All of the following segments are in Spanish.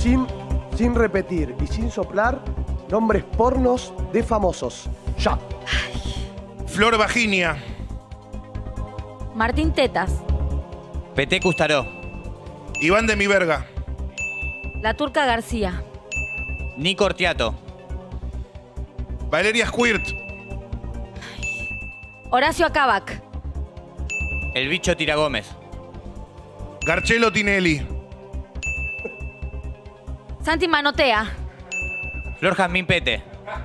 sin repetir y sin soplar, nombres pornos de famosos. Ya. Flor Vaginia. Martín Tetas. Peté Custaró. Iván de mi verga. La Turca García. Nico Ortiato. Valeria Squirt. Horacio Acabac. El bicho Tiragómez. Garchello Tinelli. Santi Manotea. Flor Jazmín Pete.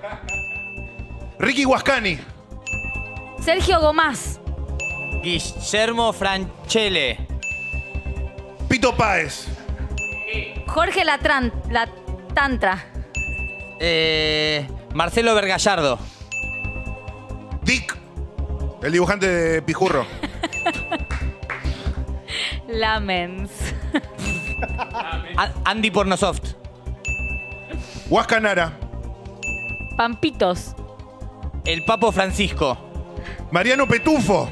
Ricky Huascani. Sergio Gomás. Guillermo Franchelle. Pito Páez. Jorge La Tantra. Marcelo Vergallardo. Dick. El dibujante de Pijurro. Lamens. Andy Pornosoft. Huascanara. Pampitos. El Papo Francisco. Mariano Petufo.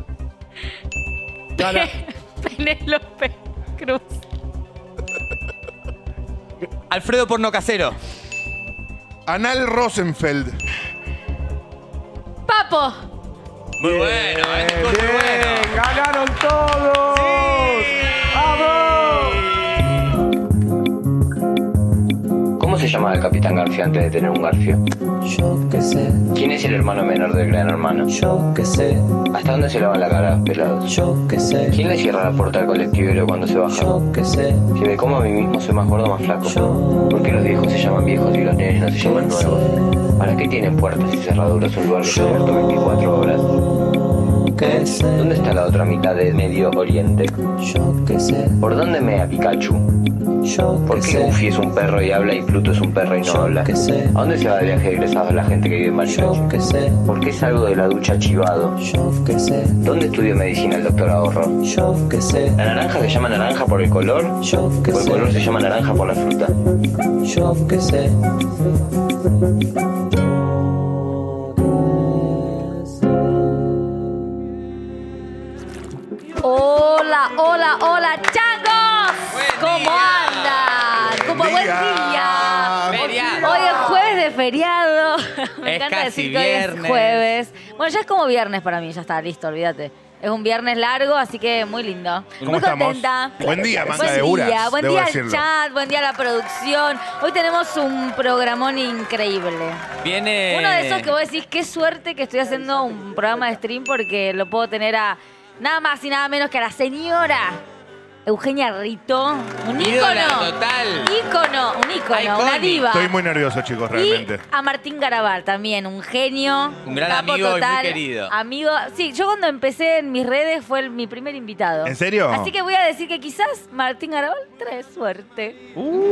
Penélope Cruz. Alfredo Pornocasero. Anal Rosenfeld. Papo. Muy bueno, muy Bien, bueno. ganaron todos. ¡Vamos! ¿Cómo se llamaba el Capitán Garfio antes de tener un garfio? Yo qué sé, ¿Quién es el hermano menor del gran hermano? yo qué sé, ¿Hasta dónde se lavan la cara los pelados? yo qué sé, ¿Quién le cierra la puerta al colectivero cuando se baja? yo qué sé, Si me como a mí mismo soy más gordo o más flaco. yo ¿Por qué los viejos se llaman viejos y los nenes no se llaman nuevos? ¿Para qué tienen puertas y cerraduras un lugar que está abierto 24 horas? qué sé, ¿Dónde está la otra mitad de Medio Oriente? yo qué sé, ¿Por dónde mea Pikachu? yo ¿Por qué qué sé, Goofy es un perro y habla y Pluto es un perro y no Yo habla? qué sé. ¿A dónde se va de viaje egresados la gente que vive en yo Bariloche? qué sé, ¿Por qué salgo de la ducha chivado? yo qué sé, ¿Dónde estudia medicina el doctor Ahorro? yo qué sé, ¿La naranja se llama naranja por el color? yo qué ¿O el color se sé, llama naranja por la fruta? yo qué sé. Hola, hola, hola, changos. ¿Cómo día. andan? ¿Cómo buen día? Feriado. Hoy es jueves de feriado. Me Es encanta casi decir que hoy es viernes. jueves. Bueno, ya es como viernes para mí, ya está, listo, olvídate. Es un viernes largo, así que muy lindo. ¿Cómo muy estamos? contenta. Buen día, manga Buen de Uras, día, buen debo día al decirlo. chat, buen día a la producción. Hoy tenemos un programón increíble. Viene. Uno de esos que vos decís, qué suerte que estoy haciendo un programa de stream porque lo puedo tener a nada más y nada menos que a la señora Eugenia Rito. Un Ídola ícono. total. Un ícono, Iconic. una diva. Estoy muy nervioso, chicos, realmente. Y a Martín Garabal también, un genio. Un gran capo amigo y muy total, querido. Amigo, sí, yo cuando empecé en mis redes fue mi primer invitado. ¿En serio? Así que voy a decir que quizás Martín Garabal trae suerte.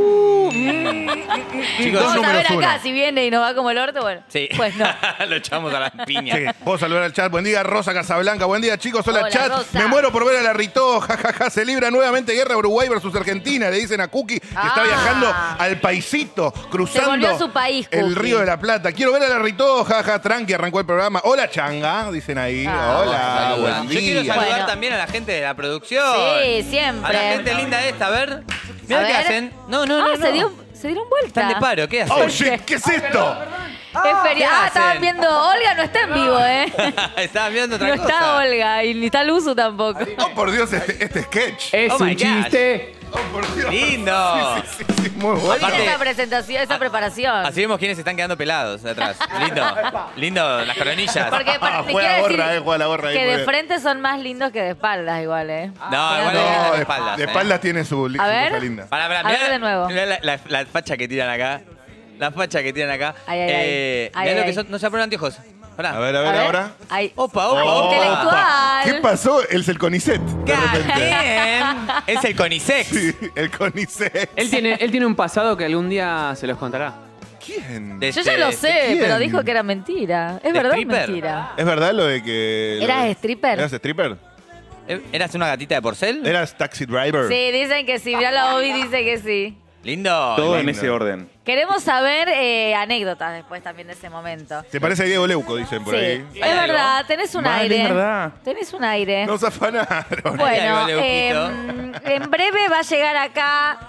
Chicos, Vamos a números ver acá uno. si viene y nos va como el orto, bueno. sí. Pues no. Lo echamos a las piñas. Sí, puedo saludar al chat. Buen día, Rosa Casablanca. Buen día, chicos. Hola, Hola, chat. Rosa. Me muero por ver a la Rito. Jajaja. Se libra nuevamente guerra Uruguay versus Argentina. Le dicen a Cookie que está viajando al paisito, cruzando Se volvió a su país, el Cookie. Río de la Plata. Quiero ver a la Rito. Jaja, tranqui. Arrancó el programa. Hola, changa. Dicen ahí. Ah, Hola, Saluda. buen Yo quiero día. saludar Bueno. también a la gente de la producción. Sí, A siempre. la gente linda esta, a ver. Mira A qué ver. hacen. No, no, no. Ah, se no. dieron vuelta. Están de paro, ¿qué hacen? Oh, shit. ¿Qué es esto? Es feriado. Ah, ¿qué estaban hacen? viendo. Olga no está en vivo, ¿eh? Estaban viendo otra No cosa. está Olga y ni está Luzu tampoco. Oh, por Dios, este sketch. Es Oh my un gosh. chiste. Oh, por Dios. Lindo. Sí, muy bueno. ¿Viste Aparte- esa presentación, esa preparación? Así vemos quiénes están quedando pelados de atrás. Lindo. Lindo, las coronillas. Porque te Juega quiero la gorra, decir juega la gorra ahí, que muy de bien. frente son más lindos que de espaldas igual, ¿eh? No, igual No, de de espaldas. de espaldas tiene su A ver. cosa linda. Para, A ver de nuevo. Mirá la facha que tiran acá. La facha que tiran acá. Ay, ay, ay. Ay, Mirá lo ay. que son. No se ponen anteojos. Pará. A ver, ahora. Ay. Opa, opa, Oh, opa. Intelectual. ¿Qué pasó? El Celconicet. De God repente. damn. Es el Conisex. Sí, el Conicet. Él tiene un pasado que algún día se los contará. ¿Quién? De Yo ya lo sé, ¿quién? pero dijo que era mentira. ¿Es ¿De verdad o stripper? mentira? ¿Es verdad lo de que. ¿Eras stripper? ¿Eras stripper? ¿Eras una gatita de porcel? ¿Eras taxi driver? Sí, dicen que sí. Mirá la Obi dice que sí. Lindo. Todo en lindo. ese orden. Queremos saber anécdotas después también de ese momento. ¿Te parece a Diego Leuco? Dicen por Sí, ahí. es verdad, tenés un Vale, aire. es verdad. Tenés un aire. Nos afanaron. Bueno, Ahí va, Leuquito. en breve va a llegar acá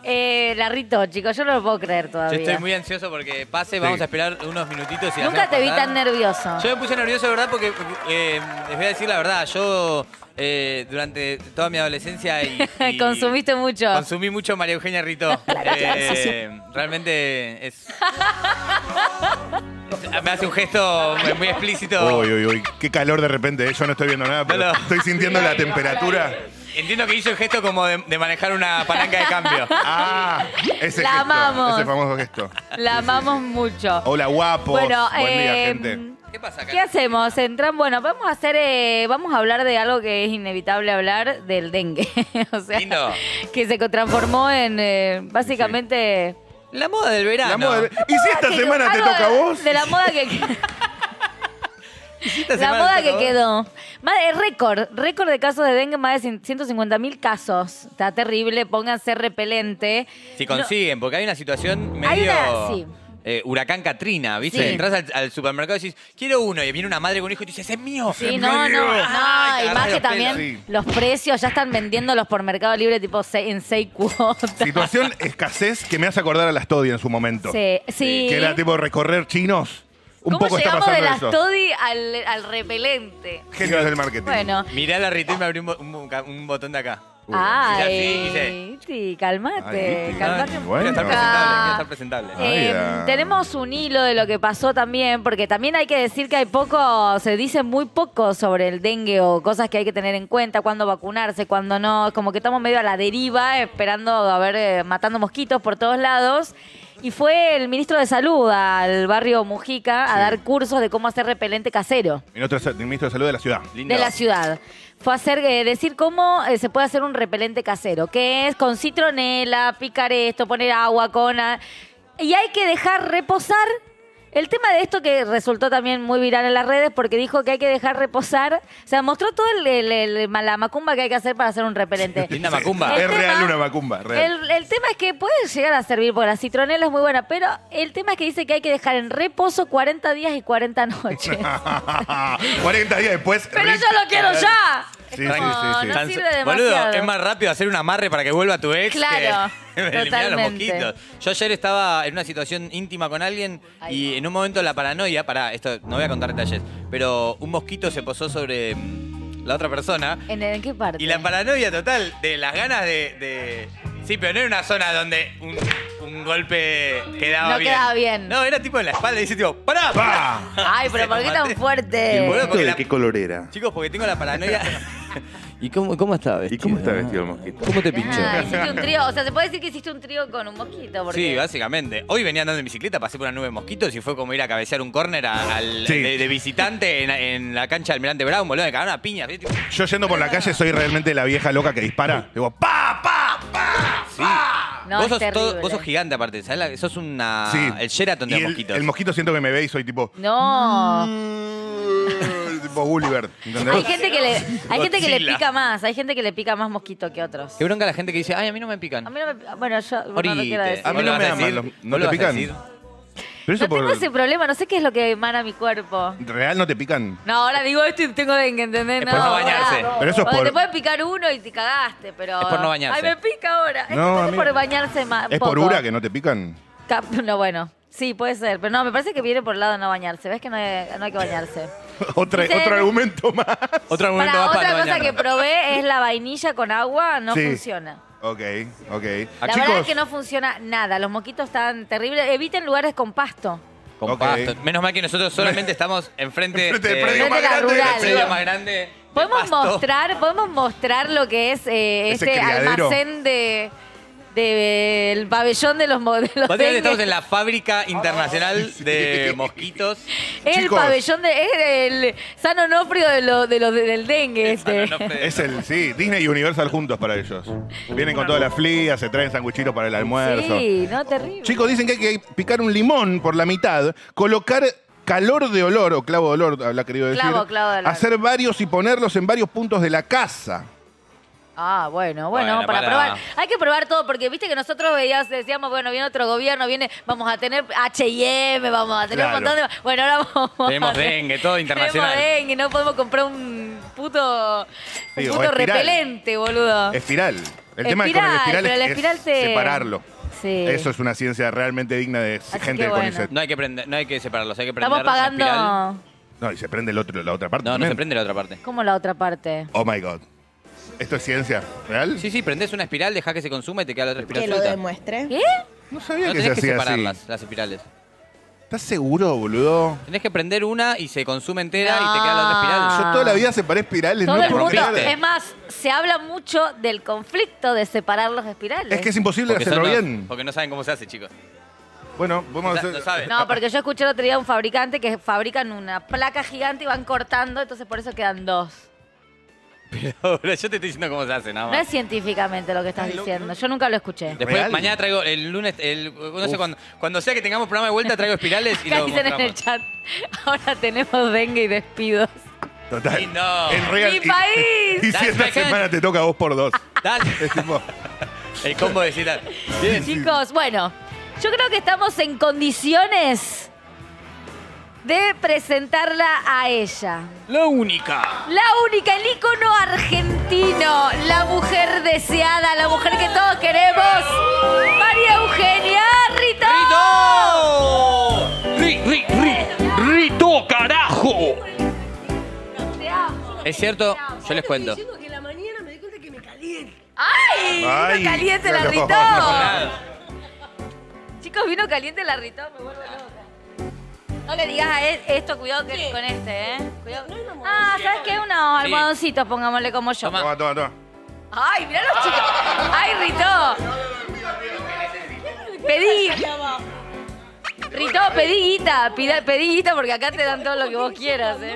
La Rito, chicos, yo no lo puedo creer Yo todavía. estoy muy ansioso porque pase, vamos a esperar unos minutitos. Y la Nunca hacemos te vi pasar. tan nervioso. Yo me puse nervioso, de verdad, porque les voy a decir la verdad. Yo, durante toda mi adolescencia y Consumiste mucho. consumí mucho María Eugenia Rito. Realmente es... Me hace un gesto muy explícito. Uy, qué calor de repente, ¿eh? Yo no estoy viendo nada, pero No, no. estoy sintiendo la temperatura. Entiendo que hizo el gesto como de manejar una palanca de cambio. Ah, ese La gesto, amamos. ese famoso gesto. La amamos mucho. Hola, guapos. Bueno, Buen día, gente. ¿Qué pasa, ¿qué hacemos? Bueno, vamos a hablar de algo que es inevitable hablar, del dengue. O sea, Lindo. que se transformó en básicamente... La moda del verano. La moda- ¿Y si esta semana te algo toca a vos? De la moda que... Esta La semana moda te que tocó. quedó. Récord de casos de dengue, más de 150.000 casos. Está terrible, pónganse repelente. Si consiguen, porque hay una situación Hay medio sí. huracán Katrina, ¿viste? Sí. Entras al supermercado y decís, quiero uno, y viene una madre con un hijo y te dice, ¡es mío! Sí, no, y Ay, más que los también pelos. Sí. los precios ya están vendiéndolos por Mercado Libre tipo en 6 cuotas. Situación escasez que me hace acordar a las Toddy en su momento. Sí. Que era tipo recorrer chinos. Un ¿Cómo poco está llegamos de pasando las eso. Toddy al repelente? Genios del marketing. Bueno. Mirá la Rito y me abrió un botón de acá. Ay, sí, calmate, Ay, calmate un bueno. Quiero poco. estar presentable. Ay, ah. Tenemos un hilo de lo que pasó también, porque también hay que decir que se dice muy poco sobre el dengue o cosas que hay que tener en cuenta, cuándo vacunarse, cuándo no. Como que estamos medio a la deriva, esperando matando mosquitos por todos lados. Y fue el ministro de Salud al barrio Mujica a dar cursos de cómo hacer repelente casero Ministro de Salud de la ciudad. Lindo. de la ciudad. Fue a decir cómo se puede hacer un repelente casero, que es con citronela, picar esto, poner agua y hay que dejar reposar. El tema de esto que resultó también muy viral en las redes porque dijo que hay que dejar reposar. O sea, mostró todo la macumba que hay que hacer para hacer un repelente. Linda macumba. El Es real tema- una macumba, real. El tema es que puede llegar a servir porque la citronela es muy buena, pero el tema es que dice que hay que dejar en reposo 40 días y 40 noches. 40 días después. Pero yo lo quiero ya. Sí, Es como, sí, sí. no sirve demasiado. Boludo, es más rápido hacer un amarre para que vuelva tu ex Claro, que eliminar los totalmente. mosquitos. Yo ayer estaba en una situación íntima con alguien y en un momento la paranoia, esto no voy a contar detalles, pero un mosquito se posó sobre la otra persona ¿En qué parte? y la paranoia total de las ganas de... Sí, pero no era una zona donde un golpe quedaba No bien. quedaba bien. No, era tipo en la espalda y dice tipo, ¡pará! ¡Pa! Ay, pero Se ¿por lo qué tan maté. fuerte? Boludo, porque la- ¿De qué color era? Chicos, porque tengo la paranoia... ¿Y cómo estaba vestido? ¿Y cómo está vestido el mosquito? ¿Cómo te pinchó? Ah, hiciste un trío. O sea, se puede decir que hiciste un trío con un mosquito. Porque... Sí, básicamente. Hoy venía andando en bicicleta, pasé por una nube de mosquitos y fue como ir a cabecear un córner Sí. de visitante en la cancha del Almirante Brown, boludo, me cagaron a piña. ¿viste? Yo yendo por la calle soy realmente la vieja loca que dispara. Digo, ¡pa, pa, pa! Sí. No, vos, es sos terrible. vos sos gigante aparte, ¿sabes? Sos Sí. el Sheraton de Y los mosquitos. el mosquito siento que me ve y soy tipo... No. tipo Gulliver. ¿Entendés? Hay gente que le Godzilla. pica más. Hay gente que le pica más mosquito que otros. Qué bronca la gente que dice, ay, a mí no me pican. A mí no me... Bueno, yo no lo Orite. quiero decir. A mí ¿Vos no lo me vas a aman, decir? ¿no ¿Vos te lo vas a pican? decir? Pero eso No tengo por... ese problema. No sé qué es lo que emana mi cuerpo. ¿Real no te pican? No, ahora digo esto y tengo dengue, ¿entendés? Es por no bañarse. ahora. Pero eso es Porque por- te puede picar uno y te cagaste, pero... Es por no bañarse. Ay, me pica ahora. No, es que a es mí- por bañarse más. ¿Es por ura que no te pican? No, bueno. Sí, puede ser. Pero no, me parece que viene por el lado de no bañarse. ¿Ves que no hay que bañarse? Otro Dice- argumento más. Otro argumento Para más otra para no cosa que bañarnos. probé es la vainilla con agua. No Sí. funciona. Ok. La Chicos, verdad es que no funciona nada. Los mosquitos están terribles. Eviten lugares con pasto. Con Ok. pasto. Menos mal que nosotros solamente estamos enfrente Enfrente del predio Enfrente más de la grande. rural. del predio más grande. de Podemos Pasto. mostrar lo que es este criadero. almacén del pabellón de los Básicamente dengue. estamos en la fábrica internacional de mosquitos. Es el Chicos. pabellón es el San Onofrio del dengue este. es el, sí, Disney y Universal juntos para ellos. Vienen con todas las flías, se traen sanguchitos para el almuerzo. Sí, no, terrible. Chicos, dicen que hay que picar un limón por la mitad, colocar calor de olor o clavo de olor, habla querido decir, Clavo de olor. hacer varios y ponerlos en varios puntos de la casa. Ah, bueno, Bueno, para para- probar. Hay que probar todo, porque viste que nosotros decíamos, bueno, viene otro gobierno, vamos a tener H&M, vamos a tener Claro. un montón de... Bueno, ahora vamos Tenemos a tener- dengue, todo internacional. Tenemos dengue, no podemos comprar un puto Sí, o puto espiral. repelente, boludo. Espiral. El tema con el espiral pero el es espiral te- separarlo. Sí. Eso es una ciencia realmente digna de Así gente que del bueno. CONICET. No hay que separarlos, hay que prender Estamos la espiral. pagando... No, y se prende la otra parte No, no también. se prende la otra parte. ¿Cómo la otra parte? Oh my God. ¿Esto es ciencia real? Sí, sí, prendés una espiral, dejá que se consuma y te queda la otra espiral Que lo suelta. demuestre. ¿Qué? No sabía No que se tenés que hacía así. separarlas, las espirales. ¿Estás seguro, boludo? Tenés que prender una y se consume entera y te queda la otra espiral. Yo toda la vida separé espirales, Todo no el puedo mundo, creer. es más, se habla mucho del conflicto de separar los espirales. Es que es imposible Porque hacerlo son los- bien. Porque no saben cómo se hace, chicos. Bueno, vamos a hacer... No saben. No, porque yo escuché el otro día a un fabricante que fabrican una placa gigante y van cortando, entonces por eso quedan dos. Pero yo te estoy diciendo cómo se hace, nada No más. es científicamente lo que estás diciendo. Yo nunca lo escuché. Después, ¿Real? mañana traigo el lunes, no sé, cuando sea que tengamos programa de vuelta, traigo espirales y Acá lo dicen en el mostramos. chat, ahora tenemos dengue y despidos. Total. Y no. Es real. ¡Mi país! Y si That's esta my hand. semana te toca a vos por dos. Dale. Es tipo... El combo de citar. Bien. Chicos, bueno, yo creo que estamos en condiciones de presentarla a ella. La única. La única, el ícono argentino, la mujer deseada, la mujer que todos queremos, María Eugenia Rito. ¡Rito, carajo! Te amo. Es cierto, yo les cuento. Diciendo que en la mañana me di cuenta que me caliente. ¡Ay! Ay, Vino caliente la no. Rito. Nada. Chicos, vino caliente la Rito, me vuelvo loca. No le digas a esto, cuidado que con este, ¿eh? Cuidado. ¿Sabes qué? Unos almohadoncitos, pongámosle como yo. Toma. Toma. ¡Ay, mirá los chicos! ¡Ay, Rito! Pedí. Rito, pedí guita. Pedí guita porque acá te dan todo lo que vos quieras, ¿eh?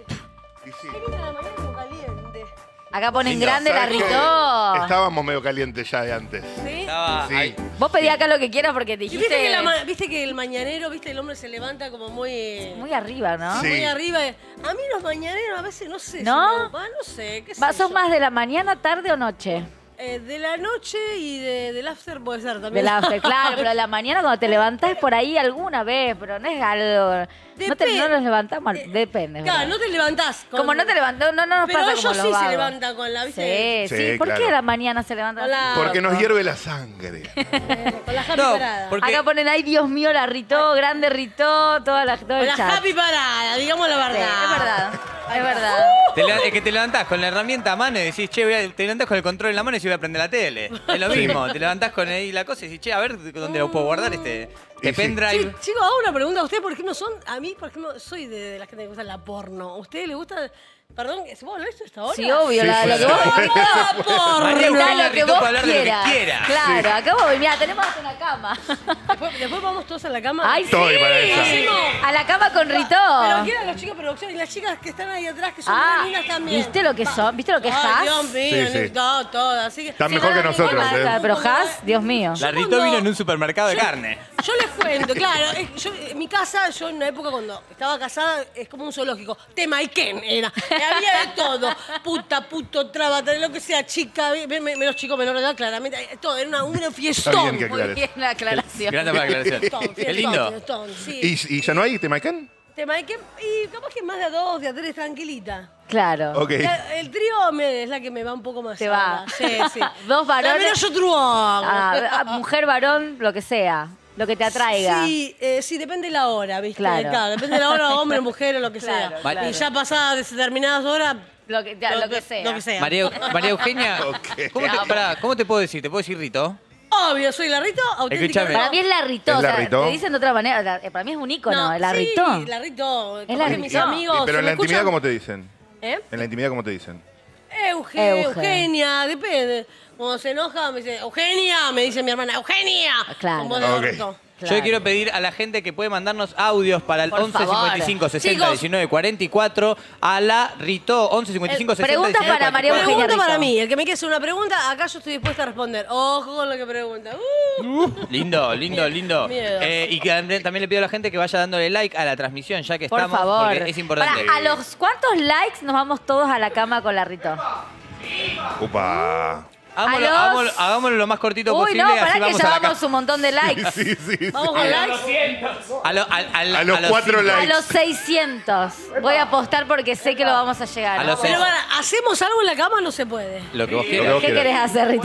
Y sí. En la mañana como caliente. Acá ponen Lindo. grande la ¿Sabes qué? Rito. Estábamos medio calientes ya de antes. ¿Sí? Estaba Sí. ahí. Vos pedí acá lo que quieras porque Y dijiste... viste que el mañanero, viste, el hombre se levanta como muy Muy arriba, ¿no? Sí. muy arriba. A mí los mañaneros a veces no sé. ¿No? Si no sé, qué sé ¿Sos yo. más de la mañana, tarde o noche? De la noche y del after puede ser también. Del after, claro, pero a la mañana cuando te levantás por ahí alguna vez, pero no es algo... No nos levantamos, depende. Claro, ¿verdad? no te levantás. Como no te levantás, no nos Pero pasa ellos como los sí se vagos. levantan con la, ¿viste? Sí, Sí, sí. ¿Por claro. qué a la mañana se levantan? Con la- Porque nos hierve la sangre. Con la happy No, parada. porque- Acá ponen, ay, Dios mío, la Rito, grande Rito, todo Con el la chat. happy parada, digamos la Sí, verdad. es verdad, es verdad. Es que te levantás con la herramienta a mano y decís, che, te levantás con el control en la mano y si voy a prender la tele. Es lo mismo. Te levantás con ahí la cosa y decís, che, a ver dónde lo puedo guardar este Y sí. pendrive. Chicos, hago una pregunta. ¿Ustedes por qué no son? A mí, por ejemplo, soy de las que me gusta la porno. ¿A ustedes les gusta? Perdón, ¿se puede hablar de esto hasta ahora? Sí, obvio, Sí, lo sí, que vos sí. ¡La María porno! Eugenia lo que Rito vos para hablar de lo que quieras. quiera. Claro, acá vos, mirá, tenemos hasta una cama. Después vamos todos a la cama. Ay, Estoy sí. para esa. A la cama con Rito. Pero quieran los chicos de producción y las chicas que están ahí atrás, que son Ah, muy lindas también. ¿viste lo que son? ¿Viste lo que es Ay, Has? Dios mío, Sí, sí. todo. Así que Están Sí, mejor no, que no, nosotros. igual, ¿eh? pero Has, Dios mío. La Rito cuando- vino en un supermercado de carne. yo les cuento, claro, en mi casa, yo en una época cuando estaba casada, es como un zoológico. Temayquén era. Había de todo. Puta, puto, traba, lo que sea, chica, menos chico, menor de edad, claramente. Todo, era un Está fiestón. bien que Muy aclares. bien la aclaración. Gracias por la aclaración. Fiestón, Qué lindo. fiestón, sí. ¿Y ya no hay Temaycán? Temayquén, y capaz que más de a dos, de a tres, tranquilita. Claro. Ok. El trío es la que me va un poco más. Te va. ahora. Sí, sí. Dos varones. También yo truo. Mujer, varón, lo que sea. Lo que te atraiga. Sí, sí, depende de la hora, ¿viste? Claro. Depende de la hora, hombre, mujer o lo que Claro, sea. claro. Y ya pasadas determinadas horas, Lo que sea. Lo que sea. María Eugenia, Ok. ¿cómo te puedo decir? ¿Te puedo decir Rito? Obvio, soy la Rito, auténtica. Escúchame. Para mí es la Rito. ¿Es O la sea, Rito? te dicen de otra manera. Para mí es un ícono, la sí, Rito. la Rito. Es Capaz la que Rito. mis amigos. Pero en si la me intimidad, escuchan- ¿cómo te dicen? ¿Eh? En la intimidad, ¿cómo te dicen? Eugenia, depende. Cuando se enoja, me dice, Eugenia, me dice mi hermana, Eugenia. Claro. Con voz de Ok. orto. Claro. Yo quiero pedir a la gente que puede mandarnos audios para el Por 11 favor. 55 60 Chicos. 19 44 a la Rito 11 55 60 Pregunta 19 para María 44. Eugenia Pregunta para Rito. mí. El que me quiere hacer una pregunta, acá yo estoy dispuesta a responder. Ojo con lo que pregunta. Lindo, lindo. Miedo. Y que también le pido a la gente que vaya dándole like a la transmisión, ya que Por estamos, favor. porque es importante. Pará, ¿a los cuántos likes nos vamos todos a la cama con la Rito? Upa. Hagámoslo lo más cortito Uy, posible no, y así pará que vamos ya a la vamos casa. un montón de likes. Vamos con likes. A los 4 5. likes. A los 600. Voy a apostar porque sé que lo vamos a llegar. A los Pero 6. para, ¿hacemos algo en la cama o no se puede? Lo que vos Lo que quieras. vos ¿Qué quieras. querés hacer, Rito?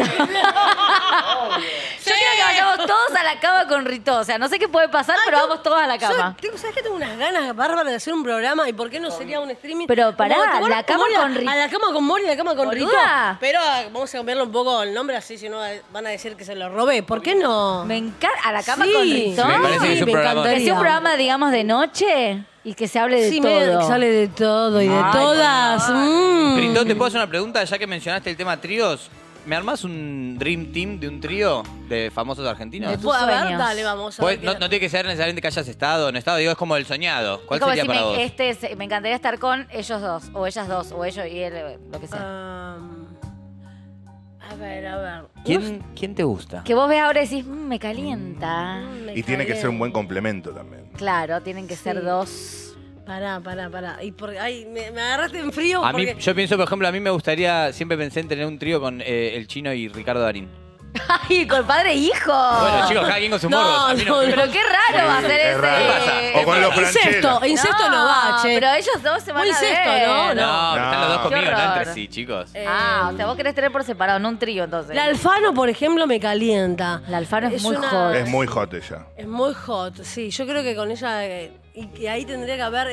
Yo quiero que vayamos todos a la cama con Rito. O sea, no sé qué puede pasar, pero vamos todos a la cama. ¿Sabes que tengo unas ganas bárbaras de hacer un programa? ¿Y por qué no sería un streaming? Pero pará, Como, ¿te acuerdas? la cama Moria, con Rito. A la cama con Mori y la cama con Rito. Boluda. Pero vamos a cambiarle un poco el nombre, así si no van a decir que se lo robé. ¿Por qué no? Me encanta. ¿A la cama Sí. con Rito? Me parece que es un me programa. Que encantaría. sea un programa, digamos, de noche y que se hable de Sí, todo. que sale de todo y de Ay, todas. Rito, ¿te puedo hacer una pregunta? Ya que mencionaste el tema tríos, ¿me armás un dream team de un trío de famosos argentinos? De tus A ver, sueños. dale, vamos a Pues, ver. no tiene que ser necesariamente que hayas estado o no estado, digo, es como el soñado. ¿Cuál Es como sería si para vos? me encantaría estar con ellos dos, o ellas dos, o ellos y él, lo que sea. A ver, a ver. ¿Quién te gusta? Que vos ves ahora y decís, me calienta. Y tiene que ser un buen complemento también. Claro, tienen que ser dos. Pará. Y me agarraste en frío A mí, porque... yo pienso, por ejemplo, a mí me gustaría, siempre pensé en tener un trío con el Chino y Ricardo Darín. Ay, con padre e hijo. Bueno, chicos, cada quien con sus No, morros. A mí no. no, Pero qué raro Sí, hacer es ese. raro. ¿Qué pasa? O con los Franchella. Incesto no va, che. Pero ellos dos se van Muy a incesto, ver. ¿no? No, pero están los dos No. conmigo, Qué no horror. entre sí, chicos. Ah, o sea, vos querés tener por separado, no un trío entonces. La Alfano, por ejemplo, me calienta. La Alfano es muy una- hot. Es muy hot ella. Es muy hot, sí. Yo creo que con ella... y ahí tendría que haber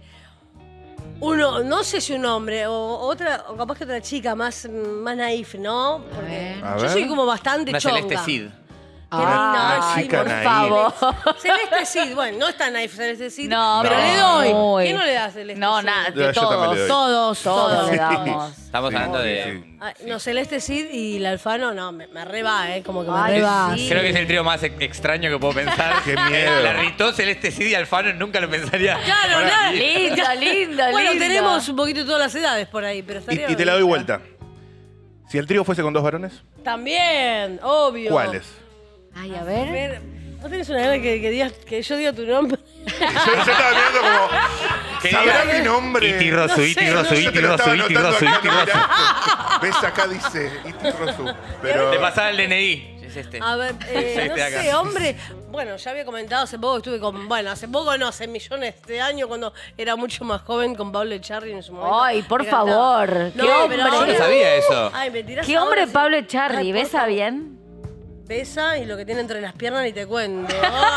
uno, no sé si un hombre o capaz que otra chica más naif, ¿no? Porque A yo ver. soy como bastante Una chonga. Celeste Cid. Qué linda, Ay, chica por naif. favor. Celeste Cid, bueno, no está naif Celeste Cid, No, pero no. le doy. Muy. ¿Quién no le da Celeste No, Cid? nada, Yo de también le todos. doy. Todos. Todos le Sí. damos. Estamos hablando de... Sí. Ay, no, Celeste Cid y la Alfano, no, me re va, como que me Ay, re va. sí. Creo que es el trío más extraño que puedo pensar. Qué miedo. La Ritó, Celeste Cid y Alfano nunca lo pensaría. Claro, claro. Lindo, lindo, Bueno, lindo. tenemos un poquito todas las edades por ahí, pero estaría Y te la doy bonito. vuelta. Si el trío fuese con 2 varones, También, obvio. ¿cuáles? Ay, a ver. Ver, ¿vos tenés una gana que digas que yo diga tu nombre? Yo estaba mirando como. Que ¿Sabrá diga, mi nombre? Iti Rosu, Iti sé, Rosu, Yo Iti te lo Rosu, estaba Iti anotando Rosu, acá, Iti Rosu. mirá. ¿Ves? Acá dice Iti Rosu. Pero. Te pasaba el DNI. Es este. A ver, este no de acá. sé, hombre. Bueno, ya había comentado hace poco, estuve con. Bueno, hace poco no, hace millones de años, cuando era mucho más joven con Pablo Echarri en su momento. Ay, por Me encantaba. favor, No, qué pero hombre. ahora- Yo no sabía eso. Ay, me tirás ¿Qué ahora, hombre sí. Pablo Ay, Echarri? por ¿Besa favor. bien? Besa y lo que tiene entre las piernas ni te cuento.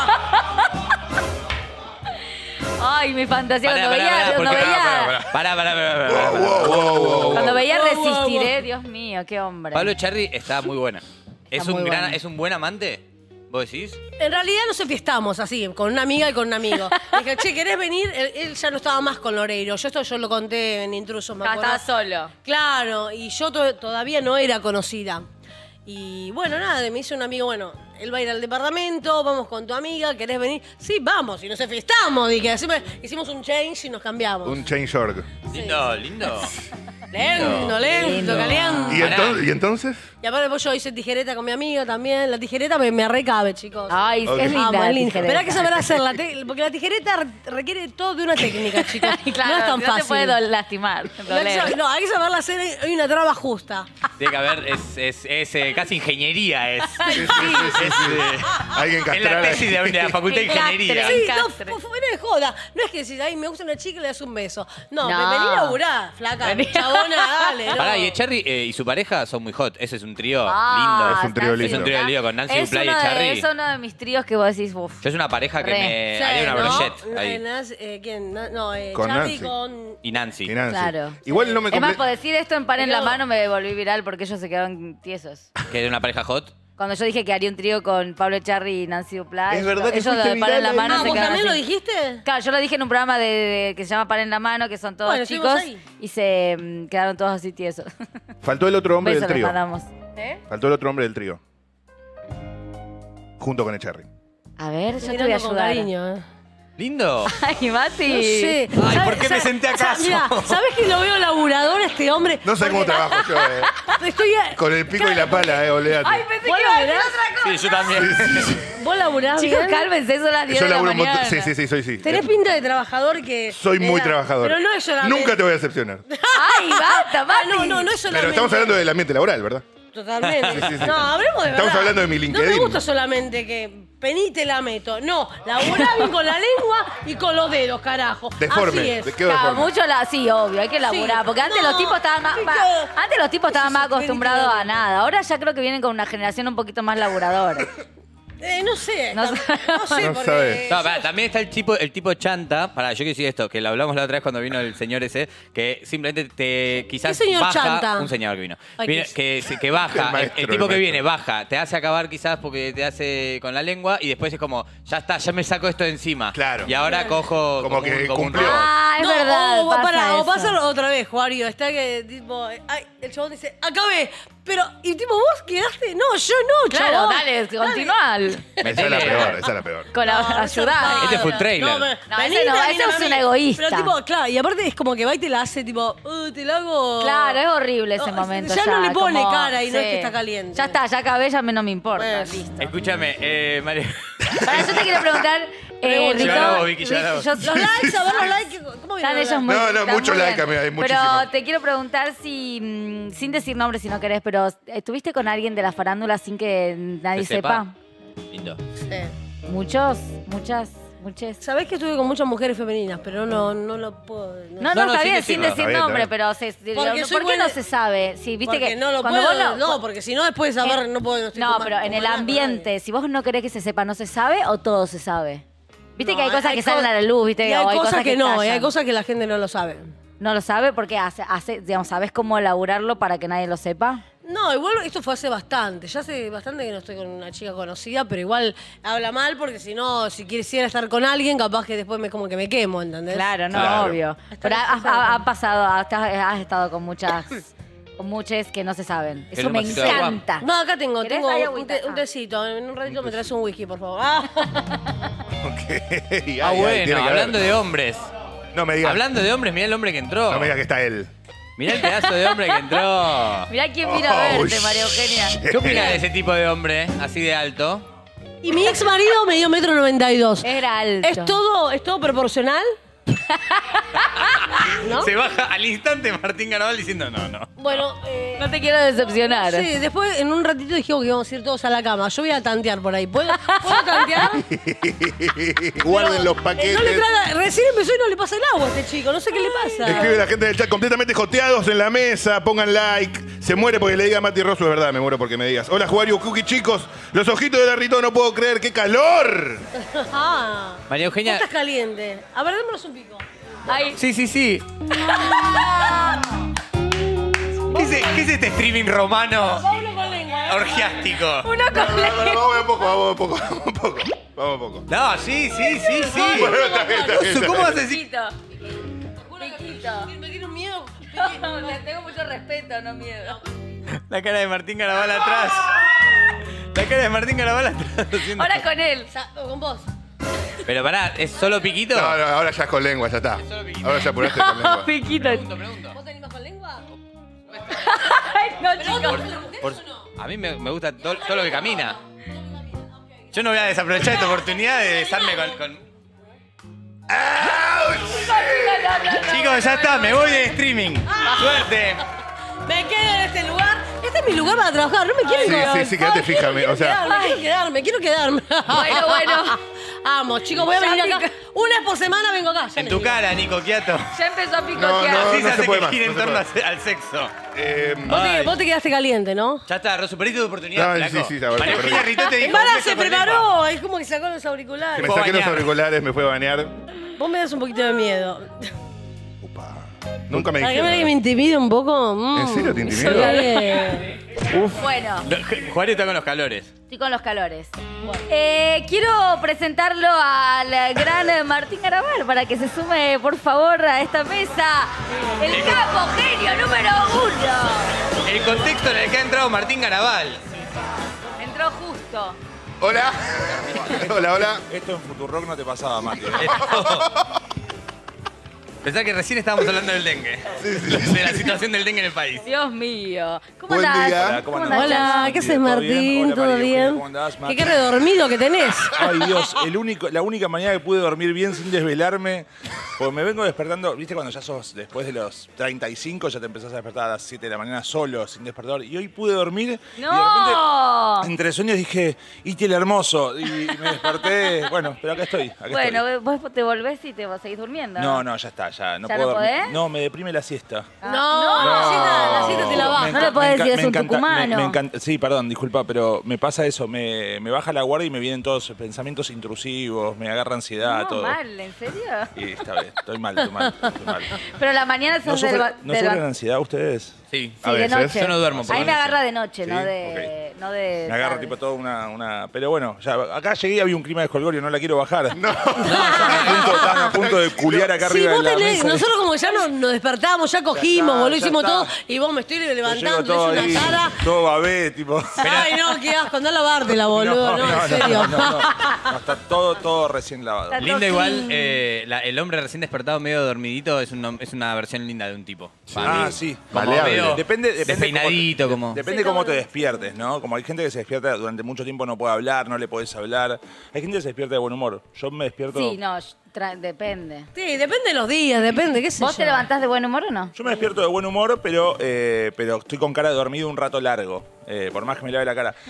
Ay, mi fantasía. Pará, Cuando pará, veía, pará, cuando porque- veía, Pará. Wow. cuando veía Wow, wow, Resistiré, wow. Dios mío, qué hombre. Pablo Echarri está muy buena. ¿Es muy un buena. ¿Es un buen amante? ¿Vos decís? En realidad nos fiestamos así, con una amiga y con un amigo. Dije, che, ¿querés venir? Él ya no estaba más con Loreiro. Esto yo lo conté en Intrusos, me acuerdo. Estaba solo. Claro, y yo todavía no era conocida. Y bueno, nada, me dice un amigo, bueno, él va a ir al departamento, vamos con tu amiga, ¿querés venir? Sí, vamos, y nos fiestamos. Dije, hicimos un change y nos cambiamos. Un change org. Lindo, lindo. Lento, Lindo. caliente. ¿Y entonces? Y aparte después yo hice tijereta con mi amiga también. La tijereta me recabe, chicos. Ay, Ok. es linda. la linda. tijereta. Pero hay que saber hacerla, porque la tijereta requiere todo de una técnica, chicos. Claro, no es tan no fácil. te puede lastimar. No hay, que doler. saber- no, hay que saberla hacer, hay una traba justa. Tiene que haber, es casi ingeniería. Es Hay que es la encastrar. tesis de la facultad de Encastre. ingeniería. Sí, no, Encastre. fuera de joda. No es que si ay, me gusta una chica y le das un beso. No, No. vení a laburar, flaca. Vení. Chabona, dale. No. Pará, y Echarri y su pareja son muy hot. Ese es un trío Ah, lindo. Es un trío Nancy lindo. Es un trío lindo con Nancy Es Duplay y uno de- Echarri. Es uno de mis tríos que vos decís, uff. Yo es una pareja que Re. me Sí, haría una ¿no? brochette ahí. ¿Quién? No, Con Charlie Nancy. con... Y Nancy. Y Nancy. Claro. Igual no me Es más, comple- por decir esto en Pan en la Pero- Mano me volví viral porque ellos se quedaron tiesos. Que es una pareja hot. Cuando yo dije que haría un trío con Pablo Echarri y Nancy Duplay. Es verdad que ellos fuiste de Pan en viral la ahí. Mano Ah, se ¿vos quedaron también lo así. dijiste? Claro, yo lo dije en un programa que se llama Pan en la Mano, que son todos Bueno, estuvimos chicos, ahí. y se quedaron todos así tiesos. Faltó el otro hombre Besos del les trío. mandamos. Faltó el otro hombre del trío. Junto con Echarri. A ver, yo te voy a Mirando con ayudar. cariño, Lindo. Ay, Mati. No sé. Ay, ¿Sabes- ¿por qué me sabes- senté acaso? Mira, ¿sabes que lo veo laburador este hombre? No sé cómo Porque- trabajo yo, Estoy... Con el pico y la pala, olvídate. Ay, pensé ¿Vos que iba a decir laburás? otra cosa. Sí, yo también. ¿Vos laburás Chicos, bien? cálmense, son las 10 Yo de la laburo un montón. mañana. Sí. Tenés pinta de trabajador que... Soy muy Era- trabajador. Pero no es solamente... Nunca te voy a decepcionar. Ay, basta, Ah, Mati. no es solamente... Pero estamos hablando del ambiente laboral, ¿verdad? Totalmente. Sí. No, hablemos de verdad. Estamos hablando de mi No LinkedIn. me gusta solamente que penite la meto. No, laburá bien con la lengua y con los dedos, carajo. Deforme. Así es. Quedó deforme. Sí, obvio, hay que laburar. Sí. Porque antes No, los tipos estaban más, sí, más- claro. antes los tipos estaban más Eso sí, acostumbrados a claro. nada. Ahora ya creo que vienen con una generación un poquito más laburadora. No sé. No No, sé. sé, No porque... sabe. No, pará, también está el tipo chanta. Pará, yo quiero decir esto, que lo hablamos la otra vez cuando vino el señor ese, que simplemente te quizás ¿Qué señor baja. chanta? Un señor que vino. Ay, Viene- que baja. El maestro, el tipo el que maestro. viene, baja, te hace acabar quizás porque te hace con la lengua y después es como, ya está, ya me saco esto de encima. Claro. Y ahora cojo Como que un cumplió. robot. Ah, es verdad. O pasa pasa eso. otra vez, Juario. Está que, tipo, ay, el chabón dice, acabé. Pero, y tipo, ¿vos quedaste? No, yo no, Claro, chabón. dale, continúa. Esa es la peor, esa es la peor. Ayudar. Este fue un trailer. No, ese no, ese es un egoísta. Pero tipo, claro, y aparte es como que va y te la hace, tipo, te la hago. Claro, es horrible ese No, momento. ya no le pone como- cara y no es que está caliente. Ya está, ya acabé, ya no me importa. Bueno. Listo. Escúchame, María. Para, yo te quiero preguntar, Llegala vos, Vicky, llegala vos. Los likes, a ver los likes, ¿cómo Están vienen ellos los muy likes? No, están mucho muy like, bien. amiga, hay Pero muchísimo. te quiero preguntar si, sin decir nombres si no querés, pero ¿estuviste con alguien de la farándula sin que nadie ¿Se sepa? Lindo. Sí. ¿Muchos? ¿Muchas? ¿Muchas? Sabés que estuve con muchas mujeres femeninas, pero no lo puedo. No, No, está sin bien, sin decirlo. decir Está bien, nombre, está bien. pero Porque soy ¿por qué buena- no se sabe? Sí, viste Porque que no lo cuando puedo. vos No, porque si no después de saber, no puedo. estoy No, como- pero en como el nada, ambiente, si vos no querés que se sepa, ¿no se sabe o todo se sabe? Viste No, que hay cosas que co- salen a la luz, viste Y que hay o cosas que no, y hay estallan. cosas que la gente no lo sabe. ¿No lo sabe? Porque digamos, ¿sabés cómo elaborarlo para que nadie lo sepa? No, igual esto fue hace bastante. Ya hace bastante que no estoy con una chica conocida, pero igual habla mal porque si no, si quisiera estar con alguien, capaz que después como que me quemo, ¿entendés? Claro, no, Claro. obvio. Está Pero necesario. ha pasado, has estado con muchas que no se saben. Eso un me vasito de agua? encanta. No, acá tengo ¿Querés? Hay un, agüita. un tecito. En un ratito me traes un whisky, por favor. Ah. Ok. Ay, Ah, ay, tiene bueno, que hablando haber. de hombres. No me digas. Hablando de hombres, mirá el hombre que entró. No me digas que está él. Mirá el pedazo de hombre que entró. Mirá quién vino a Oh, verte, María Eugenia. ¿Qué opinas de ese tipo de hombre, así de alto? Y mi ex marido me dio 1,92 m. Era alto. ¿Es todo proporcional? ¿No? Se baja al instante Martín Garabal diciendo no. Bueno, No te quiero decepcionar. sí, después en un ratito dijimos que íbamos a ir todos a la cama. Yo voy a tantear por ahí. ¿Puedo tantear? Guarden los No le paquetes. traga, recién empezó y no le pasa el agua a este chico. No sé qué le pasa. Escribe la gente del chat completamente joteados en la mesa. Pongan like. Se muere porque le diga a Mati Rosso. Es verdad, me muero porque me digas. Hola, Juario Cookie, chicos. Los ojitos de Larrito, no puedo creer. ¡Qué calor! Ah. María Vos Eugenia. estás caliente. A ver, démonos un pico. Ay, Sí. ¿Qué es este streaming romano Pablo con lengua. orgiástico? uno con la... Vamos a poco, vamos a poco, vamos a poco. Vamos a poco. No, sí. Bueno, está bien, está bien. ¿Cómo vas a decir? Piquito. Me tiene un miedo. No, le tengo mucho respeto, no miedo. La cara de Martín Garabal atrás. La cara de Martín Garabal atrás. haciendo- Ahora con él. Con vos. Pero pará, ¿es solo piquito? No, ahora ya es con lengua, ya está. solo piquito. Ahora ya apuraste con lengua. Piquito. Pregunto. ¿Vos te animás con lengua? Ay, no, chicos. A mí me gusta todo lo que camina. Yo no voy a desaprovechar esta oportunidad de besarme con... Chicos, ya está, me voy de streaming. Suerte. Me quedo en este lugar. Este es mi lugar para trabajar. No me quieren Sí, quédate fija. O sea, Quiero quedarme. Bueno. Vamos, chicos, voy a venir acá. Una vez por semana vengo acá. ya En les tu digo. cara, Nico Quiato. Ya empezó a No, picotear. no. Así se hace puede que más, gira no en se torno puede. al sexo. Vos te quedaste caliente, ¿no? Ya está, Rosu, perdiste tu oportunidad, No, flaco. sí, ahora María perdí. Eugenia Rito te dijo... Para, un beso se con lengua. preparó. Es como que sacó los auriculares. me fue a saqué los bañar. auriculares, me fue a bañar. Vos me das un poquito de miedo. Upa. Nunca me ¿Para qué me que me dijeron. intimide un poco? ¿En serio te intimido? Bueno, No, Juario está con los calores. estoy con los calores. Quiero presentarlo al gran Martín Garabal para que se sume, por favor, a esta mesa. El capo genio número 1. El contexto en el que ha entrado Martín Garabal. Entró justo. Hola. Hola. Esto en Futurock no te pasaba, Mati. Pensá que recién estábamos hablando del dengue. De la situación del dengue en el país. Dios mío. ¿Cómo Buen andás? día. Hola, ¿cómo andás? andás? Hola, ¿qué haces, Martín? Hola, ¿Todo María Eugenia, bien? ¿cómo andás, Max? Qué redormido que tenés. Ay, Dios, la única mañana que pude dormir bien sin desvelarme, porque me vengo despertando, viste, cuando ya sos después de los 35, ya te empezás a despertar a las 7 de la mañana solo, sin despertador. Y hoy pude dormir y de ¡No! repente, entre sueños dije, Iti el hermoso. Y me desperté, bueno, pero acá estoy. Bueno, vos te volvés y te seguís durmiendo. No, ya está, ya no ¿Ya puedo no dormir. podés? No, me deprime la siesta. No, la cita te la baja. No le podés decir, es un encanta- tucumano. me encanta- sí, perdón, disculpa, pero me pasa eso, me baja la guardia y me vienen todos pensamientos intrusivos, me agarra ansiedad, No, todo. mal, ¿en serio? Y está bien, estoy mal. Pero la mañana ¿No sos sufren ansiedad ustedes? Sí. A Sí, de veces. noche. Yo no duermo por A mí la me noche. agarra de noche, Sí, no de Me agarra tarde. tipo toda una... Pero bueno, ya acá llegué y había un clima de jolgorio, no la quiero bajar. No. Están a punto de culiar acá Sí, arriba vos de la tenés, mesa. nosotros como ya nos despertamos, ya cogimos, está, boludo, ya hicimos está. todo, y vos me estoy Yo llego levantando, todo tenés ahí, una cara. todo babé, tipo... Ay, no, qué asco, andá a lavártela, boludo, no, en serio. No, está todo recién lavado. Está Lindo todo igual, clean. el hombre recién despertado medio dormidito es una versión linda de un tipo. Para mí. Sí. Como Maleable. medio Depende despeinadito, como... Depende cómo te despiertes, ¿no? Como hay gente que se despierta durante mucho tiempo, no puede hablar, no le podés hablar. Hay gente que se despierta de buen humor. Yo me despierto... Sí, no, depende. Sí, depende de los días, depende, qué sé ¿Vos yo. te levantás de buen humor o no? Yo me despierto de buen humor, pero estoy con cara de dormido un rato largo. Por más que me lave la cara.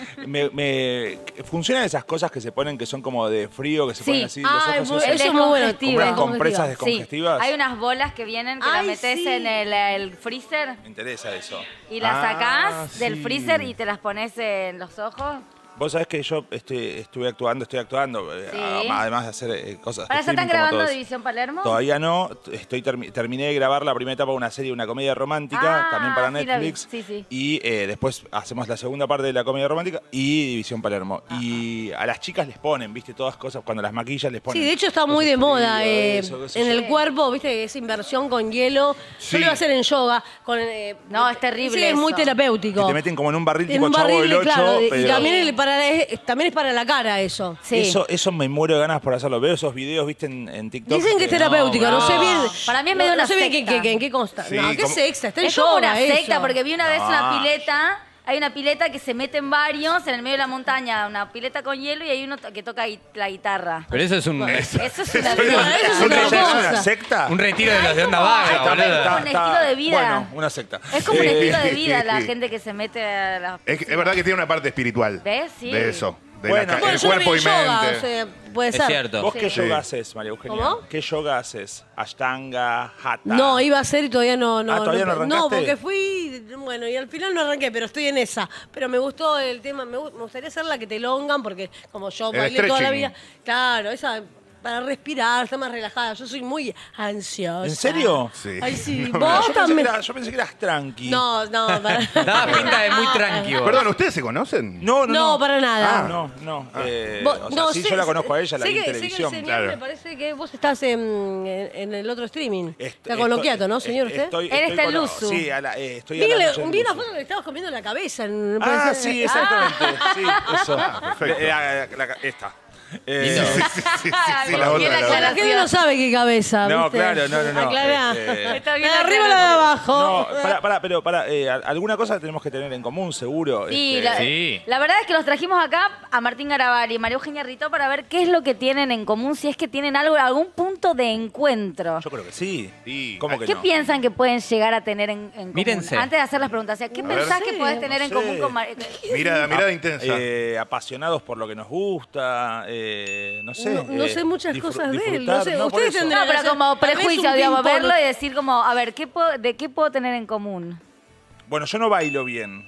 Funcionan esas cosas que se ponen que son como de frío, que se Sí. ponen así, los Ah, ojos muy- esos, eso es muy bueno. como unas Descongestiva. compresas Sí, descongestivas. hay unas bolas que vienen que las Ay, metés sí. en el freezer Me interesa eso. y las sacás del sí. freezer y te las pones en los ojos. Vos sabés que yo estoy actuando, Sí. además de hacer cosas. ¿Ahora de ya están streaming como grabando todos. División Palermo? Todavía no, terminé de grabar la primera etapa de una serie, una comedia romántica, Ah, también para sí la vi, Netflix. sí. Y después hacemos la segunda parte de la comedia romántica y División Palermo. Y a las chicas les ponen, viste, todas cosas, cuando las maquillas les ponen. Sí, de hecho está muy cosas de moda frías, en qué sé yo. el cuerpo, viste, esa inversión con hielo. Sí. Yo lo iba a hacer en yoga. No, es terrible Sí, es muy eso. terapéutico. Que te meten como en un barril En tipo un Chavo barril, del 8, claro. Y pero... también es para la cara eso. Sí. Eso me muero de ganas por hacerlo. Veo esos videos, viste, en TikTok. Dicen que es terapéutico, no, sé bien. Para mí es medio no una sé bien secta. en qué consta. Sí, no, qué como- sexta, está en Es como yoga una secta, eso. porque vi una vez una No. pileta. Hay una pileta que se meten varios en el medio de la montaña, una pileta con hielo y hay uno que toca la guitarra. Pero eso es un, Eso es una Eso es ¿Eso otra ya es cosa. una secta? un retiro de los de onda Ay, vaga, está- boludo. está- un estilo de vida. Bueno, una secta. Es como un estilo de Sí. vida la gente que se mete a la... Es verdad que tiene una parte espiritual. ¿Ves? Sí. De eso. De Bueno, Bueno, el yo cuerpo vi y yoga, mente. o sea, puede Es ser. cierto. ¿Vos qué Sí. yoga haces, María Eugenia? ¿Cómo? ¿Qué yoga haces? Ashtanga, Hatha. No, iba a hacer y todavía no. ¿todavía no arrancaste? No, porque fui, bueno, y al final no arranqué, pero estoy en esa. Pero me gustó el tema, me gustaría hacer la que te elongan, porque como yo El bailé toda la stretching. vida, claro, esa para respirar, estar más relajada. Yo soy muy ansiosa. ¿En serio? Sí. Ay, sí. No, ¿Vos también? Yo pensé que eras tranqui. No, para... Daba pinta de muy tranqui vos. Perdón, ¿ustedes se conocen? No, para nada. No. Vos- O sea, no, sí, sé- yo la conozco a ella, la sé vi en que- televisión. Sé que el señor claro. me parece que vos estás en el otro streaming. Está con Estoy- Loquiato, ¿no, señor? ¿Usted? Él está en Luzu. Sí, estoy a la noche en Vi una Luzu. foto que le estabas comiendo la cabeza. Ah, sí, exactamente. Sí, eso. perfecto. Esta. Lindo. Sí, la Bien otra. la la cara. otra. La gente no sabe qué cabeza. No, ¿viste? claro, no. Aclará. Está bien La de la arriba o cara. la de abajo. No, pero alguna cosa tenemos que tener en común, seguro. Sí, Sí. la verdad es que los trajimos acá a Martín Garabal y María Eugenia Ritó para ver qué es lo que tienen en común, si es que tienen algún punto de encuentro. Yo creo que sí. Sí. ¿Cómo que ¿Qué no? piensan que pueden llegar a tener en común? Mírense. Antes de hacer las preguntas, o sea, ¿qué pensás ver. que podés tener en No sé. común con María? Mirada intensa. Apasionados por lo que nos gusta, no sé. No sé muchas cosas de él. No sé, por ustedes eso. tendrán No, pero hacer como tal vez prejuicio, un digamos, ping-pong. verlo y decir como, a ver, ¿de qué puedo tener en común? Bueno, yo no bailo bien.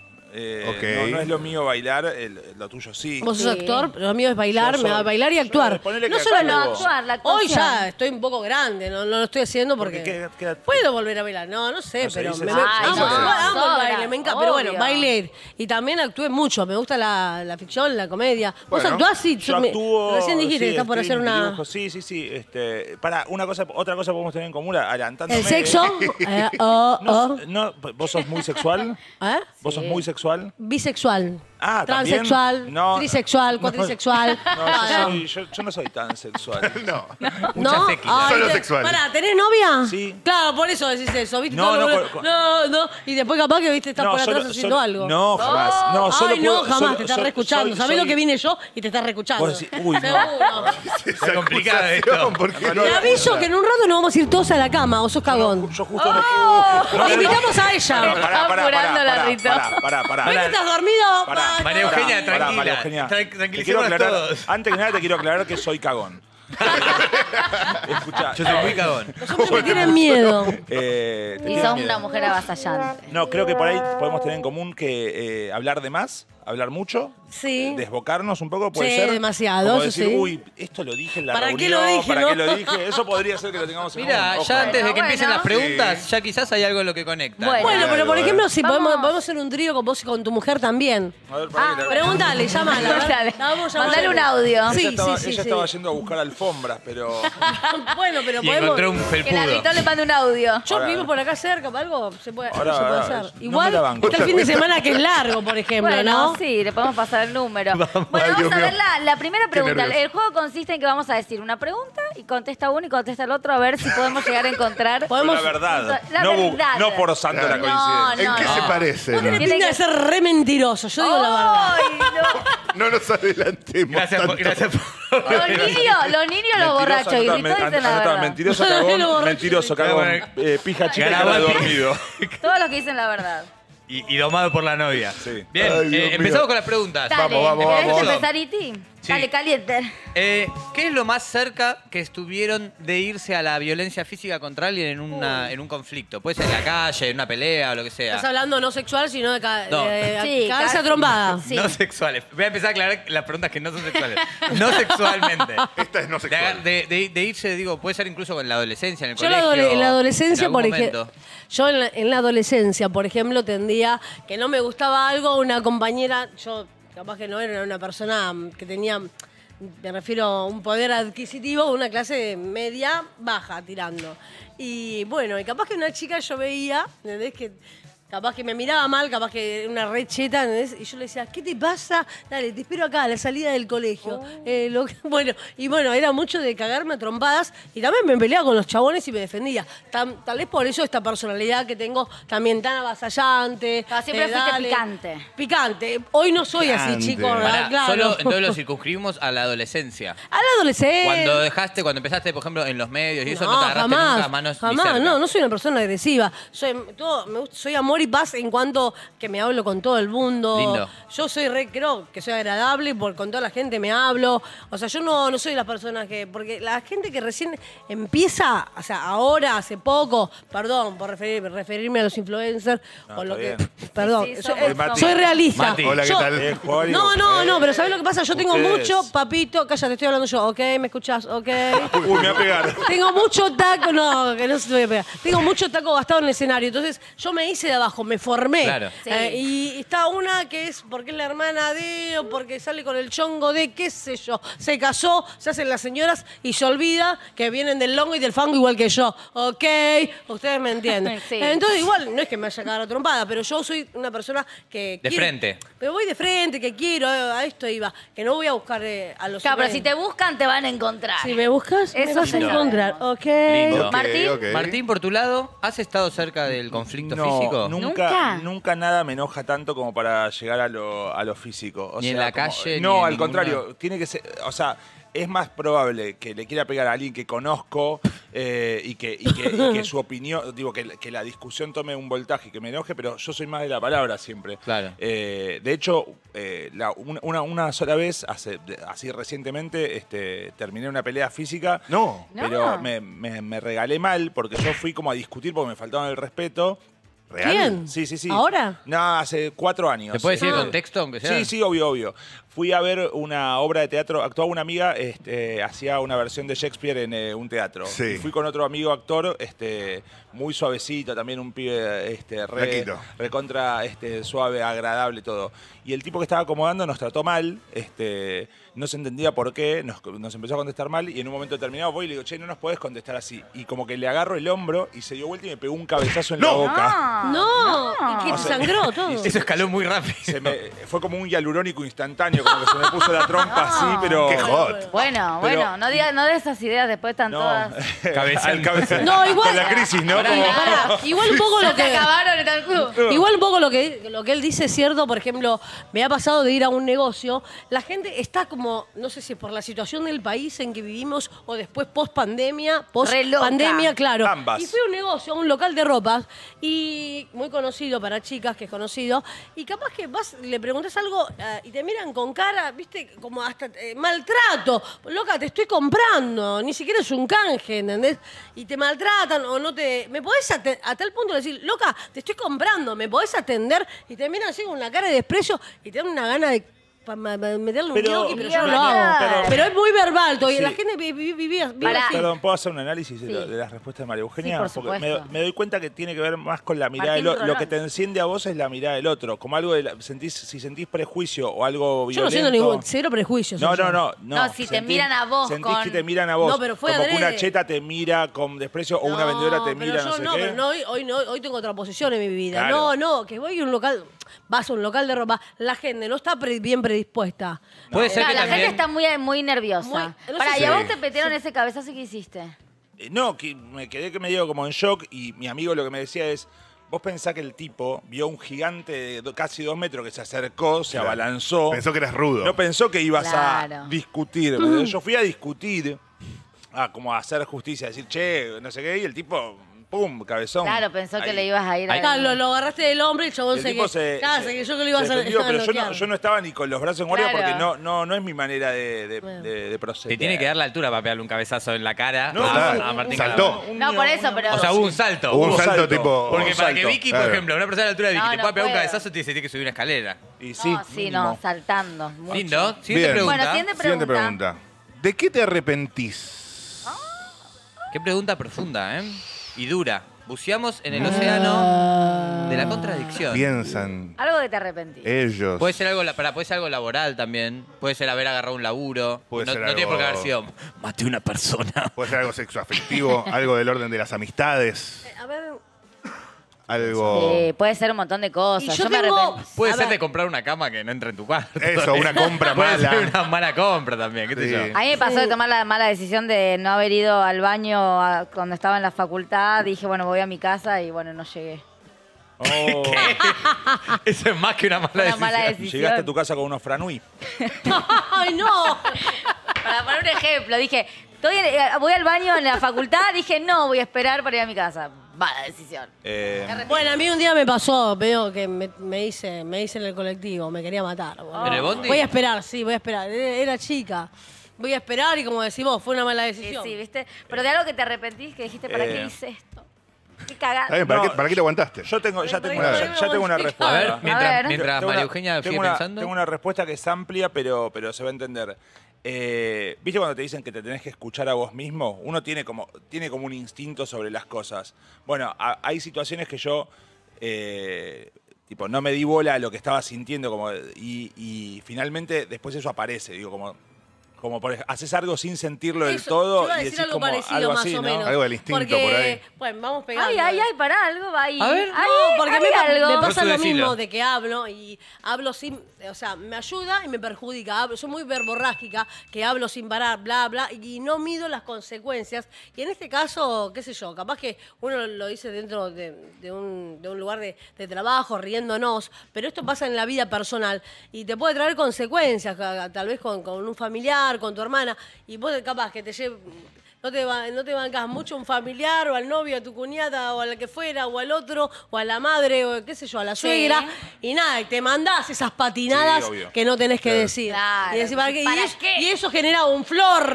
Ok. No es lo mío bailar, lo tuyo sí. Vos sos Sí. actor, pero lo mío es bailar, Yo me va a soy- bailar y actuar. ponele No que solo actúo. actuar, la Hoy actuación. ya estoy un poco grande, no lo estoy haciendo porque... ¿Qué edad- Puedo volver a bailar, no sé, No se pero dice me, eso. Ay, amo, no, amo el sobra, baile, me encanta. Pero bueno, obvio. bailé y también actué mucho, me gusta la ficción, la comedia. ¿Vos Bueno, actuás? Sí, Yo actúo. recién dijiste sí, que estás por hacer streaming, una... dibujo, sí. Para, otra cosa podemos tener en común, adelantándome. ¿El sexo? No, vos sos muy sexual. ¿Eh? ¿Vos sos muy sexual? Bisexual. Ah, ¿también? Transexual, No. trisexual, cuatrisexual. No, yo no soy tan sexual. No. ¿No? Solo sexual. Pará, ¿tenés novia? Sí. Claro, por eso decís eso, ¿viste? No, Todo no, lo- no. Y después capaz que, viste, estás por atrás haciendo algo. No, jamás. No, solo Ay, no, puedo- jamás, solo- te estás soy- reescuchando. soy- ¿Sabés lo soy- que vine yo? Y te estás reescuchando. Vos decís, uy, no. Seguro. Esa complicado acusación, esto. ¿por qué no? Te aviso que en un rato nos vamos a ir todos a la cama, o sos cagón. Yo justo no. Le invitamos a ella. apurando la Rito. Pará. ¿Ves que estás dormido? Pará. Ay, María Eugenia, Pará, tranquila. María Eugenia. Te quiero Tranquilicémonos aclarar, todos. antes que nada te quiero aclarar que soy cagón. Escuchá. Yo soy muy cagón. Los hombres me tienen miedo. te Y tienen sos miedo. una mujer avasallante. No, creo que por ahí podemos tener en común que hablar de más, hablar mucho, Sí. desbocarnos un poco, puede Sí, ser. demasiado, Como eso decir, sí. uy, esto lo dije en la ¿Para qué reunión, lo dije, ¿para no? qué lo dije? Eso podría ser que lo tengamos en Mira, común. ya Ojo. antes de que Bueno, empiecen las bueno. preguntas, ya quizás hay algo en lo que conecta. Bueno, pero por ejemplo, si Vamos. podemos hacer un trío con vos y con tu mujer también. A ver, pará que la- Pregúntale, llámala. Dale. La vamos a llamar. Mandale un audio. Sí, ella sí. estaba yendo a buscar alfombras, pero... Bueno, pero Y podemos. encontró un Que la felpudo. Rito le mande un audio. Yo Ahora- vivo por acá cerca, para algo se puede, Ahora- se puede ahora, hacer. no me Igual la banco. está el fin de semana que es largo, por ejemplo, Bueno, ¿no? sí, le podemos pasar el número. Bueno, Ay, vamos Dios a mío. ver la primera pregunta. nervios. El juego consiste en que vamos a decir una pregunta y contesta uno y contesta el otro a ver si podemos llegar a encontrar. Con la verdad. La no, verdad. no forzando la Claro. coincidencia. ¿En qué se parece? Vos tenés Tiene pinta que- de ser re mentiroso, yo digo la verdad. ¡Ay, no! No nos adelantemos. Gracias por... tanto. Gracias por... Los niños, los borrachos. Y Rito dicen la verdad. Mentiroso, Los cagón, borrachos. mentiroso, cagón, pija chica y cara de Garabato. dormido. Todos los que dicen la verdad. Y domado por la novia. Sí. Bien, Ay, Dios mío. empezamos con las preguntas. Dale, vamos, ¿querés vamos. empezar, Iti? Sí. Dale, caliente. ¿Qué es lo más cerca que estuvieron de irse a la violencia física contra alguien en un conflicto? Puede ser en la calle, en una pelea o lo que sea. Estás hablando no sexual, sino de, No. Sí, cabeza casi. trombada. Sí. No sexuales. Voy a empezar a aclarar las preguntas que no son sexuales. No sexualmente. Esta es no sexual. De irse, digo, puede ser incluso en la adolescencia, en el Yo en la colegio. en la adolescencia, en algún por ejemplo, momento. yo en la adolescencia, por ejemplo, tendía que no me gustaba algo, una compañera, yo capaz que no era una persona que tenía, me refiero a un poder adquisitivo, una clase media baja tirando. Y bueno, y capaz que una chica yo veía, ¿entendés? Que capaz que me miraba mal, capaz que era una recheta, ¿entendés? Y yo le decía, ¿qué te pasa? Dale, te espero acá a la salida del colegio. Bueno, era mucho de cagarme a trompadas y también me peleaba con los chabones y me defendía. Tal vez por eso esta personalidad que tengo también tan avasallante. Siempre fuiste dale. picante. Picante. Hoy no soy así, Picante. chicos. Pará, Claro. solo entonces lo circunscribimos a la adolescencia. A la adolescencia. Cuando empezaste, por ejemplo, en los medios y eso, no te agarraste nunca manos ni jamás, cerca. no soy una persona agresiva. Soy amor y paz en cuanto que me hablo con todo el mundo. Lindo. Yo creo que soy agradable, con toda la gente me hablo. O sea, yo no soy la persona porque la gente que recién empieza, o sea, ahora, hace poco, perdón por referirme a los influencers, No, o lo está que, bien. perdón, Sí, soy, somos. soy realista. Mati. Hola, ¿qué Yo- tal? Juario. No, pero ¿sabés lo que pasa? Yo tengo Ustedes. mucho, papito, cállate, estoy hablando yo, ¿ok? ¿Me escuchás? ¿Ok? Uy, me va a pegar. Tengo mucho taco, no, que no se te voy a pegar. Tengo mucho taco gastado en el escenario. Entonces, yo me hice de abajo, me formé. Claro. Sí. Y está una que es porque es la hermana de, o porque sale con el chongo de, qué sé yo. Se casó, se hacen las señoras y se olvida que vienen del longo y del fango igual que yo. ¿Ok? Ustedes me entienden. Sí. Entonces, igual, no es que me haya cagado a trompada, pero yo soy una persona que De quiere- frente. Pero voy de frente, que quiero, a esto iba. Que no voy a buscar a los... Claro, pero si te buscan, te van a encontrar. Si me buscas, me Eso vas a sí. encontrar. ¿Ok? Lindo. Ok, Martín. ok. Martín, por tu lado, ¿has estado cerca del conflicto físico? ¿Nunca? Nunca nada me enoja tanto como para llegar a lo físico. O Ni en sea, la calle, No, ni en al ninguna- contrario. Tiene que ser. O sea, es más probable que le quiera pegar a alguien que conozco y que su opinión, digo, que la discusión tome un voltaje y que me enoje, pero yo soy más de la palabra siempre. Claro. De hecho, una sola vez, así recientemente, terminé una pelea física. No. Pero No. me regalé mal porque yo fui como a discutir porque me faltaban el respeto. ¿Real? ¿Quién? Sí, sí, sí. ¿Ahora? No, hace 4 años. ¿Te puedes decir el contexto, aunque sea? Sí, sí, obvio. Fui a ver una obra de teatro, actuaba una amiga, hacía una versión de Shakespeare en un teatro. Sí. Y fui con otro amigo actor, muy suavecito, también un pibe Flaquito. recontra suave, agradable, todo. Y el tipo que estaba acomodando nos trató mal, no se entendía por qué, nos empezó a contestar mal y en un momento determinado voy y le digo, che, no nos podés contestar así. Y como que le agarro el hombro y se dio vuelta y me pegó un cabezazo en la No. boca. No, y que O te sea, sangró todo. Eso escaló muy rápido. Fue como un hialurónico instantáneo, como que se me puso la trompa así, pero... Qué hot. Bueno, Pero- bueno, no de esas ideas, después están No, todas. al cabezón. No, igual- Con la crisis, ¿no? Pará, Como- Pará, igual un poco lo Se que... acabaron en tal club. Igual un poco lo que él dice es cierto. Por ejemplo, me ha pasado de ir a un negocio. La gente está como, no sé si por la situación del país en que vivimos o después post-pandemia. Re loca. Post-pandemia, claro. Ambas. Y fui a un negocio, a un local de ropas, y muy conocido para chicas, que es conocido. Y capaz que vas, le preguntas algo y te miran con cara, viste, como hasta maltrato. Loca, te estoy comprando. Ni siquiera es un canje, ¿entendés? Y te maltratan o no te... ¿Me podés a tal punto de decir, loca, te estoy comprando, ¿me podés atender? Y te miran así con una cara de desprecio y te dan una gana de meterle un Pero- yoki, pero yo no lo Mira, hago. Pero es muy verbal todavía. Sí. La gente vive Pará. así. Perdón, ¿puedo hacer un análisis de, Sí. de las respuestas de María Eugenia? Sí, por Porque supuesto. me doy cuenta que tiene que ver más con la mirada Martín del otro. Lo Rolón. que te enciende a vos es la mirada del otro. Como algo de si sentís prejuicio o algo Yo no violento. siento ningún cero prejuicio. No, soy yo. No, si te miran a vos Sentís con- que te miran a vos. No, pero fue como que adrede. una cheta te mira con desprecio o una vendedora te mira, pero no yo sé no, qué. pero no, hoy tengo otra posición en mi vida. Claro. No, que voy a un local, vas a un local de ropa, la gente no está bien predispuesta. Puede ser No, que la también... gente está muy nerviosa. Muy- no sé Pará, si- ¿y a vos Sí. te petearon ese cabezazo que hiciste? No, que me quedé que medio como en shock y mi amigo lo que me decía es, vos pensás que el tipo vio un gigante de casi 2 metros que se acercó, se Claro. abalanzó. Pensó que eras rudo. No pensó que ibas Claro. a discutir. ¿Entendés? Yo fui a discutir, como a hacer justicia, a decir, che, no sé qué, y el tipo, pum, cabezón. Claro, pensó que Ahí. le ibas a ir a... Claro, lo agarraste del hombre y el chabón El se tipo que. Claro, se creyó que lo iba a se hacer. defendió, pero noquear. yo no estaba ni con los brazos en guardia Claro. porque no es mi manera de proceder. Te tiene que dar la altura para pegarle un cabezazo en la cara No, a Martín saltó. Calamaro. No, por eso, pero... O sea, hubo un salto. Hubo un Hubo salto salto. tipo... Porque un para que salto. Vicky, por Claro. ejemplo, una persona de la altura de Vicky No, te no pueda pegar un puedo. cabezazo, te tiene que subir una escalera. Y sí, No, sí, mínimo. no, saltando. mucho. Lindo. Siguiente Bien. pregunta. Bueno, siguiente Siguiente pregunta. pregunta. ¿De qué te arrepentís? Qué pregunta profunda, ¿eh? Y dura. Buceamos en el océano de la contradicción. Piensan Algo que te arrepentís. ellos. Puede ser algo laboral también. Puede ser haber agarrado un laburo. Puede no ser no tiene por qué algo- haber sido maté una persona. Puede ser algo sexoafectivo, algo del orden de las amistades, A ver, algo... Puede ser un montón de cosas. Y yo me tengo- arrepentí. Puede A ser ver. de comprar una cama que no entre en tu cuarto. Eso, una compra Puede mala. ser una mala compra también, qué sé Sí. yo. A mí me pasó de tomar la mala decisión de no haber ido al baño cuando estaba en la facultad. Dije, bueno, voy a mi casa y bueno, no llegué. Oh, Eso es más que una mala Una decisión. mala decisión. llegaste a tu casa con unos franui. ¡Ay, no! Para poner un ejemplo, dije, voy al baño en la facultad. Dije, no, voy a esperar para ir a mi casa. Mala decisión. Bueno, a mí un día me pasó, veo que me hice en el colectivo, me quería matar. boludo. ¿En el bondi? Voy a esperar, sí, voy a esperar. Era chica. Voy a esperar y como decís vos, fue una mala Sí, decisión. sí, ¿viste? Pero de algo que te arrepentís, que dijiste, ¿para qué hice esto? Qué cagada. Está bien, ¿para, No. qué, ¿para qué te aguantaste? Yo ya tengo una A respuesta. ver, A mientras, ver. mientras Tengo María una- Eugenia tengo sigue una- pensando. Tengo una respuesta que es amplia, pero se va a entender. ¿Viste cuando te dicen que te tenés que escuchar a vos mismo? Uno tiene como un instinto sobre las cosas. Bueno, hay situaciones que yo tipo no me di bola a lo que estaba sintiendo y finalmente después eso aparece. Digo, como por ejemplo, haces algo sin sentirlo del Eso, todo yo iba a y decir decís algo como parecido, algo más así, o ¿no? menos. Algo del instinto Porque, por ahí. Bueno, vamos pegando. Ay, pará, algo va ahí. A ver. No, porque a mí algo. me Por pasa eso lo decilo. mismo de que hablo y hablo sin, o sea, me ayuda y me perjudica. Soy muy verborrágica, que hablo sin parar, bla, bla, y no mido las consecuencias. Y en este caso, qué sé yo, capaz que uno lo dice dentro de un lugar de trabajo, riéndonos, pero esto pasa en la vida personal y te puede traer consecuencias, tal vez con un familiar, con tu hermana, y vos capaz que te lleve... No te bancás mucho un familiar o al novio, a tu cuñada o a la que fuera o al otro o a la madre o qué sé yo, a la Sí. suegra y nada, y te mandás esas patinadas Sí, obvio. que no tenés que decir. Claro. Y decir, ¿para qué? ¿Para Y eso, qué? y eso genera un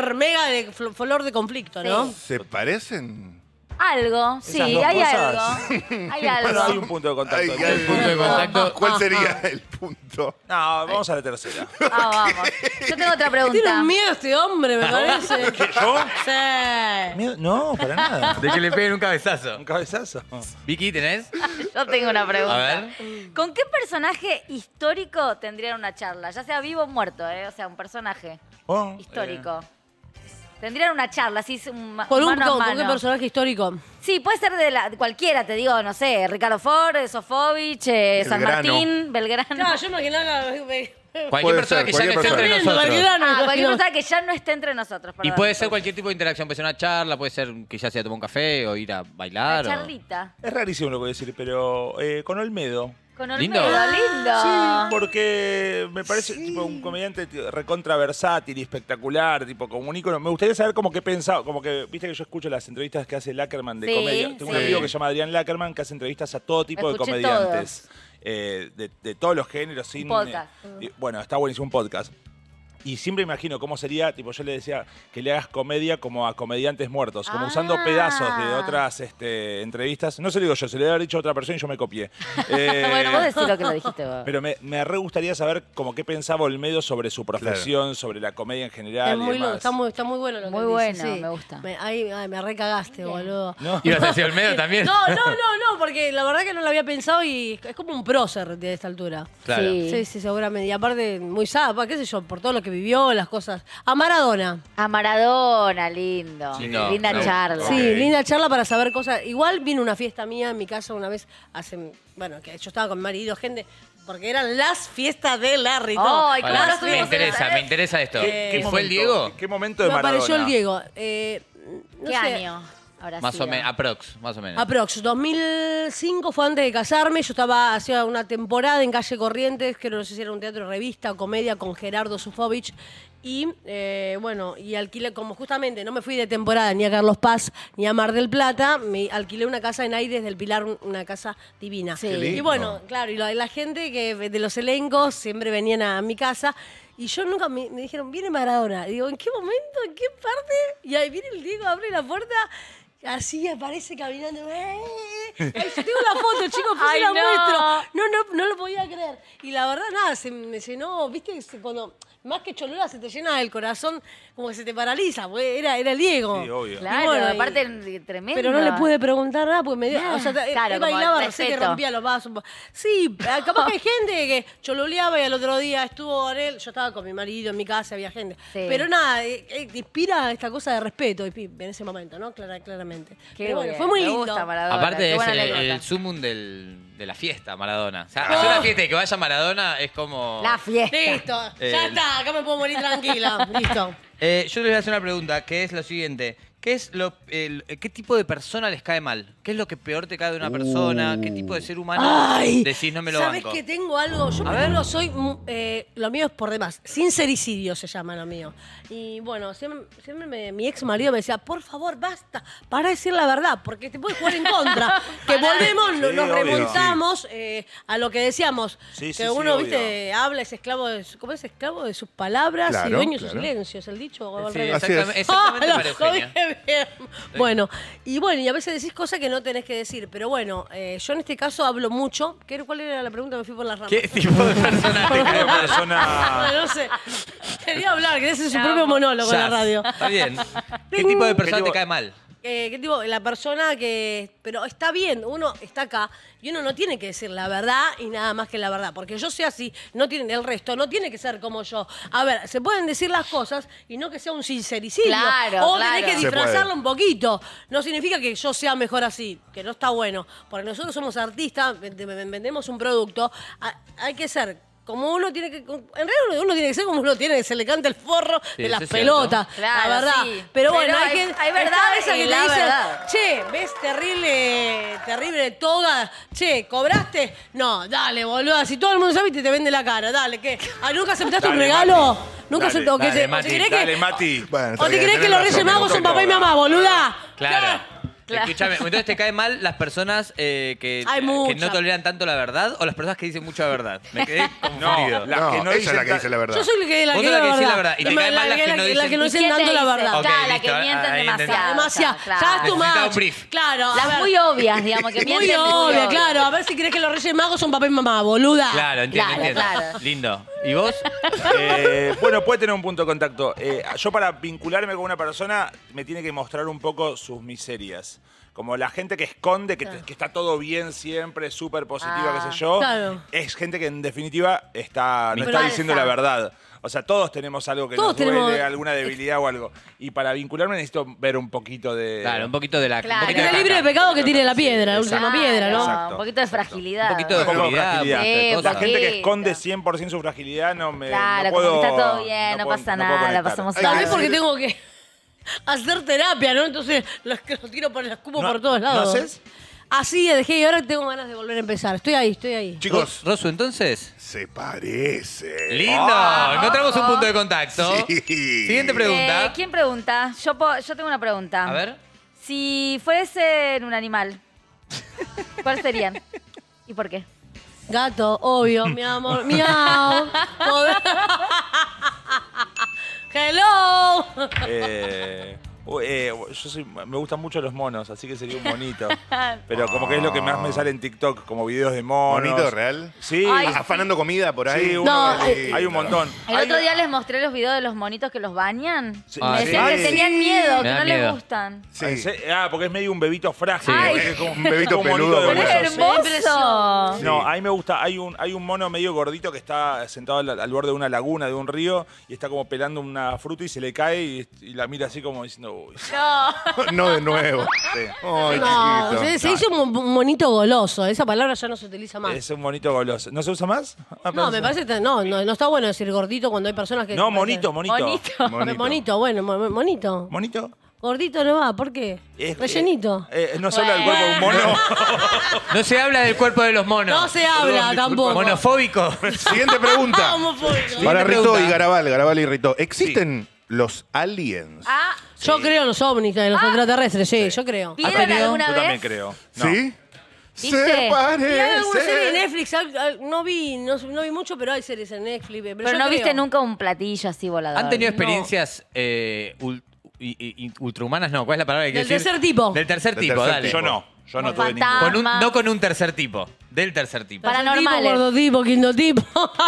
flor de conflicto, ¿no? Sí. ¿Se parecen? Algo, sí, Esas dos hay cosas. algo. Hay Bueno, hay algo. un punto de contacto. Ay, ay, punto de contacto. ¿Cuál sería el punto? No, vamos a la tercera. Vamos. Yo tengo otra Tiene pregunta. un miedo este hombre, me parece. ¿Yo? Sí. No, para nada. De que le peguen un cabezazo. Un cabezazo. Vicky, ¿tenés? Yo tengo una pregunta. A ver. ¿Con qué personaje histórico tendrían una charla? Ya sea vivo o muerto, ¿eh? O sea, un personaje Oh, histórico. Tendrían una charla, así, ¿Con mano a con mano. qué personaje histórico? Sí, puede ser de cualquiera, te digo, no sé, Ricardo Ford, Sofovich, San Belgrano. Martín, Belgrano. Claro, yo imaginaba... Cualquier Puede persona ser, que ya no cualquier esté entre persona. nosotros. Belgrano. Cualquier persona que ya no esté entre nosotros. Y perdón. puede ser cualquier tipo de interacción, puede ser una charla, puede ser que ya sea tomar un café o ir a bailar. Una o- charlita. Es rarísimo lo que voy a decir, pero con Olmedo. Con Lindo. Olmedo, lindo. Sí, porque me parece tipo un comediante recontra versátil y espectacular, tipo como un ícono. Me gustaría saber como qué pensaba, como que, viste que yo escucho las entrevistas que hace Lackerman de Sí, comedia. Tengo un sí. amigo que se llama Adrián Lackerman que hace entrevistas a todo tipo de Escuché comediantes. De todos los géneros. Sin, podcast. Bueno, está buenísimo un podcast. Y siempre imagino cómo sería, tipo, yo le decía que le hagas comedia como a comediantes muertos, como usando pedazos de otras entrevistas. No se lo digo yo, se lo debe haber dicho a otra persona y yo me copié. Bueno, vos decís lo que lo dijiste vos. Pero me re gustaría saber como qué pensaba Olmedo sobre su profesión, sobre la comedia en general. Es muy y loco, demás. está muy bueno lo que Muy dice, bueno, sí. me gusta. Me recagaste, boludo. ¿No? ¿Ibas a decir Olmedo también? No, porque la verdad que no lo había pensado y es como un prócer de esta altura. Claro. Sí, seguramente. Y aparte, muy sapa, qué sé yo, por todo lo que vivió, las cosas. A Maradona. A Maradona, lindo. Lindo. Linda No. charla. Sí, Ok. linda charla para saber cosas. Igual vino una fiesta mía en mi casa una vez bueno, que yo estaba con mi marido, gente, porque eran las fiestas de Larry. todo. Ay, Vale, claro, Las sí, me fiestas. interesa esto. ¿Qué ¿Y fue el Diego? ¿Qué momento de Me Maradona? apareció el Diego. No ¿Qué sé, año? Habrá Más sido? o menos, aprox, más o menos. Aprox, 2005 fue antes de casarme. Yo hacía una temporada en Calle Corrientes, que no sé si era un teatro revista o comedia con Gerardo Sofovich. Y bueno, y alquilé, como justamente no me fui de temporada ni a Carlos Paz ni a Mar del Plata, me alquilé una casa en Aires del Pilar, una casa divina. Sí. Qué lindo. Y bueno, claro, y la gente que de los elencos siempre venían a mi casa. Y yo nunca me dijeron, viene Maradona. Y digo, ¿en qué momento? ¿En qué parte? Y ahí viene el Diego, abre la puerta. Así aparece caminando. Ahí yo tengo la foto, chicos, pues Ay, la no. muestro. No lo podía creer. Y la verdad, nada, se me llenó, viste, cuando más que cholula se te llena el corazón, como que se te paraliza, porque era el Diego. Sí, obvio. Claro, Y bueno, aparte tremendo. Pero no le pude preguntar nada porque me dio. Nada. O sea, Claro, él como bailaba, no sé, que respeto. rompía los vasos. Sí, capaz que hay gente que choluleaba y al otro día estuvo con él. Yo estaba con mi marido en mi casa, había gente. Sí. Pero nada, inspira esta cosa de respeto en ese momento, ¿no? claramente. Qué Pero bueno, bien, fue muy me lindo. gusta Maradona, Aparte qué es buena el anécdota. sumum de la fiesta, Maradona. O sea, hacer una fiesta y que vaya Maradona es como... La fiesta. Listo, ya está, acá me puedo morir tranquila. Listo. Yo les voy a hacer una pregunta, que es lo siguiente. ¿Qué qué tipo de persona les cae mal? ¿Qué es lo que peor te cae de una persona? ¿Qué tipo de ser humano Ay, decís no me lo ¿sabés banco? que tengo algo? Yo, por ejemplo, soy. Lo mío es por demás. Sincericidio se llama lo mío. Y bueno, siempre mi ex marido me decía, por favor, basta, para decir la verdad, porque te puede jugar en contra. Que volvemos, Sí, nos obvio. remontamos a lo que decíamos. Sí, sí, que sí, uno, obvio. viste, habla, es esclavo de. ¿Cómo es? Esclavo de sus palabras y Claro, dueño de sus claro. silencios, el dicho. O al Sí, revés. Así es. exactamente Ah, para lo Eugenia. dije bien. Bueno, y a veces decís cosas que no tenés que decir. Pero bueno, yo en este caso hablo mucho. ¿Cuál era la pregunta? Me fui por las ramas. ¿Qué tipo de persona te cae ¿Qué mal? persona? No sé. Quería hablar, quería hacer su propio monólogo en la Jazz. radio. Está bien. ¿Qué tipo de persona ¿Qué te tipo- cae mal? ¿Qué tipo? La persona que... Pero está bien, uno está acá y uno no tiene que decir la verdad y nada más que la verdad. Porque yo sé así, el resto no tiene que ser como yo. A ver, se pueden decir las cosas y no que sea un sincericidio. Claro, o claro. tenés que Se disfrazarlo puede. un poquito. No significa que yo sea mejor así, que no está bueno. Porque nosotros somos artistas, vendemos un producto. Hay que ser... Como uno tiene que. En realidad uno tiene que ser como uno tiene, que se le canta el forro Sí, de las eso es cierto. pelotas. Claro, la verdad. sí. Pero bueno, Pero hay verdad está esa en que te la dicen, verdad. che, ves terrible toga. Che, ¿cobraste? No, dale, boludo. Si todo el mundo sabe y te vende la cara, dale, ¿qué? ¿Nunca aceptaste un Dale, regalo? Mati. ¿Nunca Dale, aceptaste? ¿O dale, te Mati, crees Dale, que.? Mati. Bueno, está ¿O te bien, crees que tenés los razón, Reyes me Magos gustó son papá y todo. mamá, boluda? Claro. ¿Qué? Escúchame, entonces te caen mal las personas que Hay no muchas. toleran tanto la verdad o las personas que dicen mucha verdad. Me quedé confundido. No, las que no ella es dicen la que dice la verdad. Yo soy la que Vos sos la que decís la verdad, y te caen mal las que no la dicen- que no ¿Y dicen qué te tanto la dice? verdad. Ok, Claro, la listo, que mienten ahí entendí. demasiado. Demasiado. Claro. Ya es tu Necesitaba un match. brief. Claro. a Las ver. muy obvias, digamos, que Muy mienten obvia, claro. A ver si crees que los Reyes Magos son papá y mamá, boluda. Claro, entiendo, Claro, entiendo. claro. Lindo. ¿Y vos? Bueno, puede tener un punto de contacto. Yo para vincularme con una persona me tiene que mostrar un poco sus miserias. como la gente que esconde, que está todo bien siempre, súper positiva, qué sé yo, Claro. es gente que en definitiva no está Falsa. diciendo la verdad. O sea, todos tenemos algo que Todos nos duele, tenemos- alguna debilidad o algo. Y para vincularme necesito ver un poquito de... Claro, un poquito de la. Claro. un poquito Que de esté libre de caca. pecado que tire la piedra, la última Exacto. piedra, ¿no? Exacto. Un poquito de fragilidad. Un poquito de Un poco de fragilidad. fragilidad. Sí, La gente que poquito. esconde 100% su fragilidad no me Claro, no como puedo, que está todo bien, no puedo- pasa puedo nada, la conectar. pasamos Hay Tal que vez porque decir- tengo que hacer terapia, ¿no? Entonces los tiro por el escupo ¿No- por todos ¿no lados. haces? Así dejé y ahora tengo ganas de volver a empezar. Estoy ahí. Chicos, Rosu, entonces. se parece. Lindo. Encontramos un punto de contacto. Sí. Siguiente pregunta. ¿Quién pregunta? Yo tengo una pregunta. A ver. Si fuesen un animal, ¿cuáles serían? ¿Y por qué? Gato, obvio, mi amor. Miau. Hello. Me gustan mucho los monos, así que sería un monito. Pero como que es lo que más me sale en TikTok, como videos de monos. ¿Monito real? Sí. Ay, Afanando comida por ahí. Sí, No, hay un montón. El Hay- otro día les mostré los videos de los monitos que los bañan. Sí. Me Ah, decían sí. que tenían miedo, Me que da no les miedo. gustan. Sí. Porque es medio un bebito frágil. Ay. Es como Un bebito como monito peludo de con Pero hueso. es huesos. hermoso. No, a mí me gusta. Hay un mono medio gordito que está sentado al borde de una laguna, de un río, y está como pelando una fruta y se le cae y la mira así como diciendo, uy. No. No de nuevo. Sí. Ay, No, chiquito. se hizo un monito goloso. Esa palabra ya no se utiliza más. Es un monito goloso. ¿No se usa más? Ah, No, me parece que no está bueno decir gordito cuando hay personas que... No, monito. Bonito. Monito, bueno, monito. ¿Monito? Gordito no va, ¿por qué? Rellenito. No se habla del cuerpo de un mono. No se habla del cuerpo de los monos. No se habla tampoco. Monofóbico. Siguiente pregunta. Homofóbico. Para Rito pregunta. y Garabal y Rito. ¿Existen los aliens? Ah, Yo creo en los ovnis, en los extraterrestres, sí, yo creo. ¿vieron tenido? alguna Yo vez? también creo. No. ¿Sí? ¿Viste? Se Y hay alguna serie de parece. Netflix, no vi mucho, pero hay series en Netflix. Pero Pero yo no creo. viste nunca un platillo así volador. ¿Han tenido No. experiencias ultrahumanas? No, ¿cuál es la palabra que Del quiero decir? tercer tipo. Del tercer Del tipo, tercer dale. Yo no Como tuve ningún. fantasma. No con un tercer tipo, del tercer tipo. Paranormales. Tipo, gordo tipo, quinto tipo.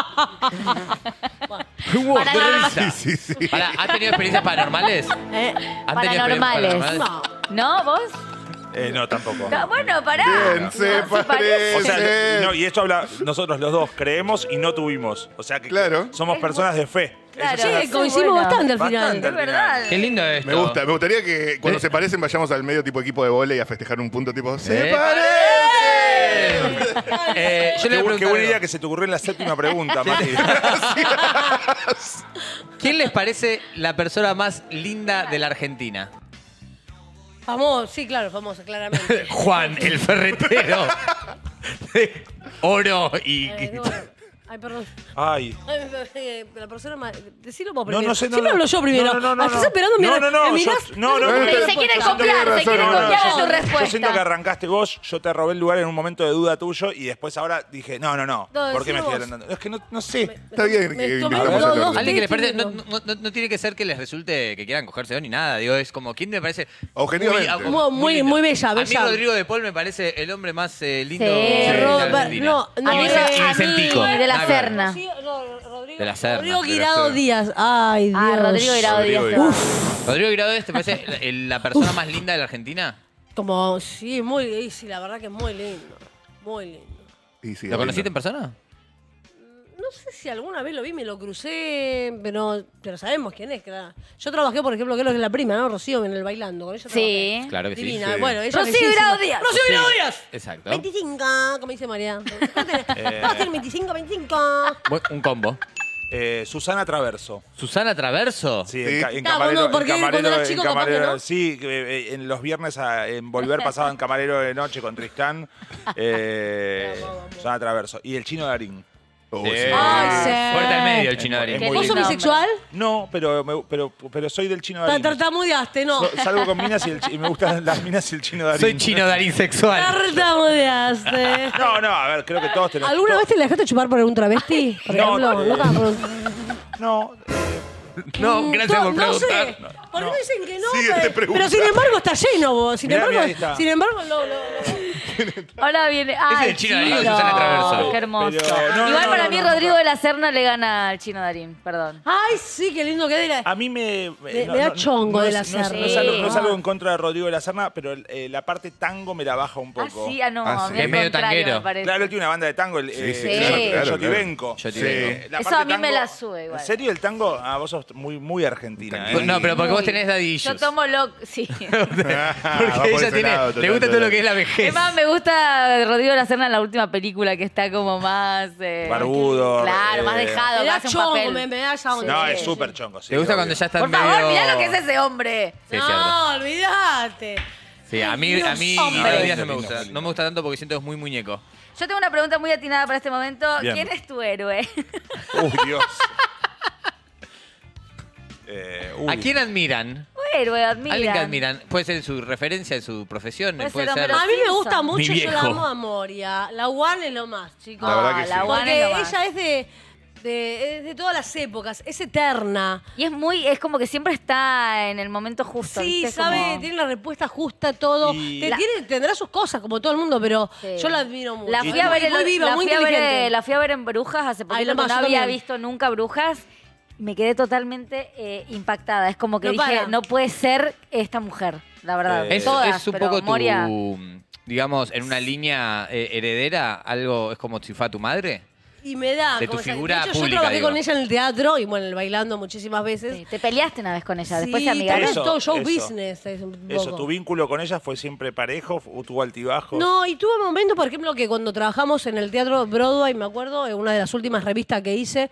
Paranormal- Risa. Sí, sí, sí. Pará, ¿han tenido experiencias paranormales? ¿Han tenido experiencias Paranormales. paranormales? ¿No? ¿Vos? No, tampoco. No, bueno, pará. Bien, se No, parece. O sea, no, y esto habla, nosotros los dos creemos y no tuvimos. O sea que Claro. somos personas de fe. Claro. Eso Sí, es- coincidimos bueno. bastante al final. Bastante. Es verdad. Qué lindo esto. Me gusta. Me gustaría que cuando se parecen vayamos al medio tipo equipo de vóley a festejar un punto tipo se ¡Se parece. Yo le voy a Qué buena idea preguntar que se te ocurrió en la séptima pregunta, Mati. ¿quién les parece la persona más linda de la Argentina? Famoso, sí, claro, famoso, claramente. Juan, el ferretero. De oro y... Bueno. Ay, perdón. Ay. La persona más... Decilo vos No, primero. no sé, no, Siempre no. hablo yo primero. No, no, no, ¿Estás no. esperando mi No, no, no, ¿Me yo- mirás? no, no, sé no, qué Se quiere respuesta. copiar, se quiere razón, no, copiar yo de tu siento- respuesta. Yo siento que arrancaste vos, yo te robé el lugar en un momento de duda tuyo y después ahora dije, no. No, ¿Por qué me decilo estoy vos. hablando? Es que no sé. Está bien Me que tomé invitamos a dos, todos. Alguien que les Ustedes parece... tienen- No tiene que ser que les resulte que quieran cogerse ni nada. Digo, es como, ¿quién me parece? Objetivamente. Muy lindo? bella, A mí bella. Rodrigo de Paul me parece el hombre más lindo Sí. de la Robert- Argentina. no, A mí Y Vicentico. y de la Nada que ver. Serna. Sí, no, Rodrigo, De la Serna. Rodrigo De la Guirado Serna. Díaz. Ay, Dios. Ah, Rodrigo Guirado Rodrigo Díaz. Guirado. Rodrigo Guirado, ¿te parece la persona más linda de la Argentina? Como, sí, sí, la verdad que es muy lindo. Muy lindo. Y sí, ¿Lo conociste en persona? No sé si alguna vez lo vi, me lo crucé, pero sabemos quién es, claro. Yo trabajé, por ejemplo, creo que es la prima, ¿no? Rocío en el Bailando. Con ella Sí. trabajé. Claro que sí. Divina. Sí. Bueno, ella Rocío bellísima. Guirado Díaz. ¡Rocío Guirado Díaz! Exacto. 25, como dice María. ¿Vas a ser 25, 25? Un combo. Susana Traverso. ¿Susana Traverso? Sí, Sí. en Ah, camarero. bueno, porque en cuando camarero, eras chico, en capaz que camarero no. sí, en los viernes en Volver pasaban camarero de noche con Tristán. Susana Traverso. Y el Chino Darín. Oh, Sí. sí. Ay, sí. Fuerte al medio el chino Es Darín. muy ¿Vos sos lindo. bisexual? No, pero soy del Chino Darín. Tartamudeaste, no. Salgo con minas y me gustan las minas y el Chino Darín. Soy chino Darín sexual. Tartamudeaste. No, a ver, creo que todos tenemos. ¿Alguna vez te la dejaste chupar por un travesti? Por No, ejemplo, no, nunca. No, No, gracias por No sé. preguntar. ¿Por qué dicen que no? Síguete Pero preguntando. sin embargo está lleno, vos. Sin Mirá, embargo, ahí está. Ahora viene. Ah, el Chino Darín, Susana Traverso. Qué hermoso. Pero, no, Igual no, para no, mí no, Rodrigo de la Serna le gana al Chino Darín, perdón. Ay, sí, qué lindo que era. A mí me da chongo de la Serna. Serna. No es algo en contra de Rodrigo de la Serna, pero la parte tango me la baja un Ah, poco. sí, no, Ah, a sí. mí al Es medio contrario, tanguero. me parece. Claro, él tiene una banda de tango, claro, Yotibenco. Yotibenco. Eso a mí me la sube igual. ¿En serio el tango? Ah, vos sos muy argentina. No, pero porque vos Muy. tenés daddy issues. Yo tomo lo... Sí. Porque va por ella ese tiene, lado, le gusta todo lo que es la Es vejez. más, me gusta Rodrigo de la Serna en la última película, que está como más... Barbudo. Claro, más dejado, Me que da hace un chongo, papel. me da esa onda. No, Sí, es sí. súper chongo. Sí, ¿Te gusta obvio. cuando ya está Por medio... favor, mirá lo que es ese hombre. Sí, es cierto. No, olvídate. Sí, a mí hombre. Mario Díaz no me Lindo, gusta. lindo. No me gusta tanto porque siento que es muy muñeco. Yo tengo una pregunta muy atinada para este momento. Bien. ¿Quién es tu héroe? Uy, Dios. ¿A quién admiran? Tu héroe, admira. Alguien que admiran. Puede ser su referencia en su profesión, Puede puede ser ser... Homero A mí me Simpson. gusta mucho, Mi yo viejo. la amo a Moria. La One es lo más, chicos. La verdad que sí. La One Porque es lo más. ella es de todas las épocas, es eterna. Y es como que siempre está en el momento justo. Sí, ¿viste? sabe, Como- tiene la respuesta justa a todo. Y- Tendrá sus cosas, como todo el mundo, pero Sí. yo la admiro mucho. La fui a ver, muy viva, muy inteligente. la fui a ver en Brujas hace poquito, Ay, lo que más, no yo había también. visto nunca Brujas. Me quedé totalmente impactada. Es como que No dije, para. no puede ser esta mujer, la verdad. Es, Todas, es un pero poco Moria... tu... Digamos, en una línea heredera, algo es como si fuera tu madre. Y me da. De tu como esa- figura de hecho, pública, yo trabajé digo. con ella en el teatro y bueno, bailando muchísimas veces. Sí, te peleaste una vez con ella, después Sí, te amigaste. pero Eso, es todo show eso. business. Es un Eso, poco. ¿tu vínculo con ella fue siempre parejo? ¿O tuvo altibajos? No, y tuve momentos, por ejemplo, que cuando trabajamos en el teatro Broadway, me acuerdo, en una de las últimas revistas que hice,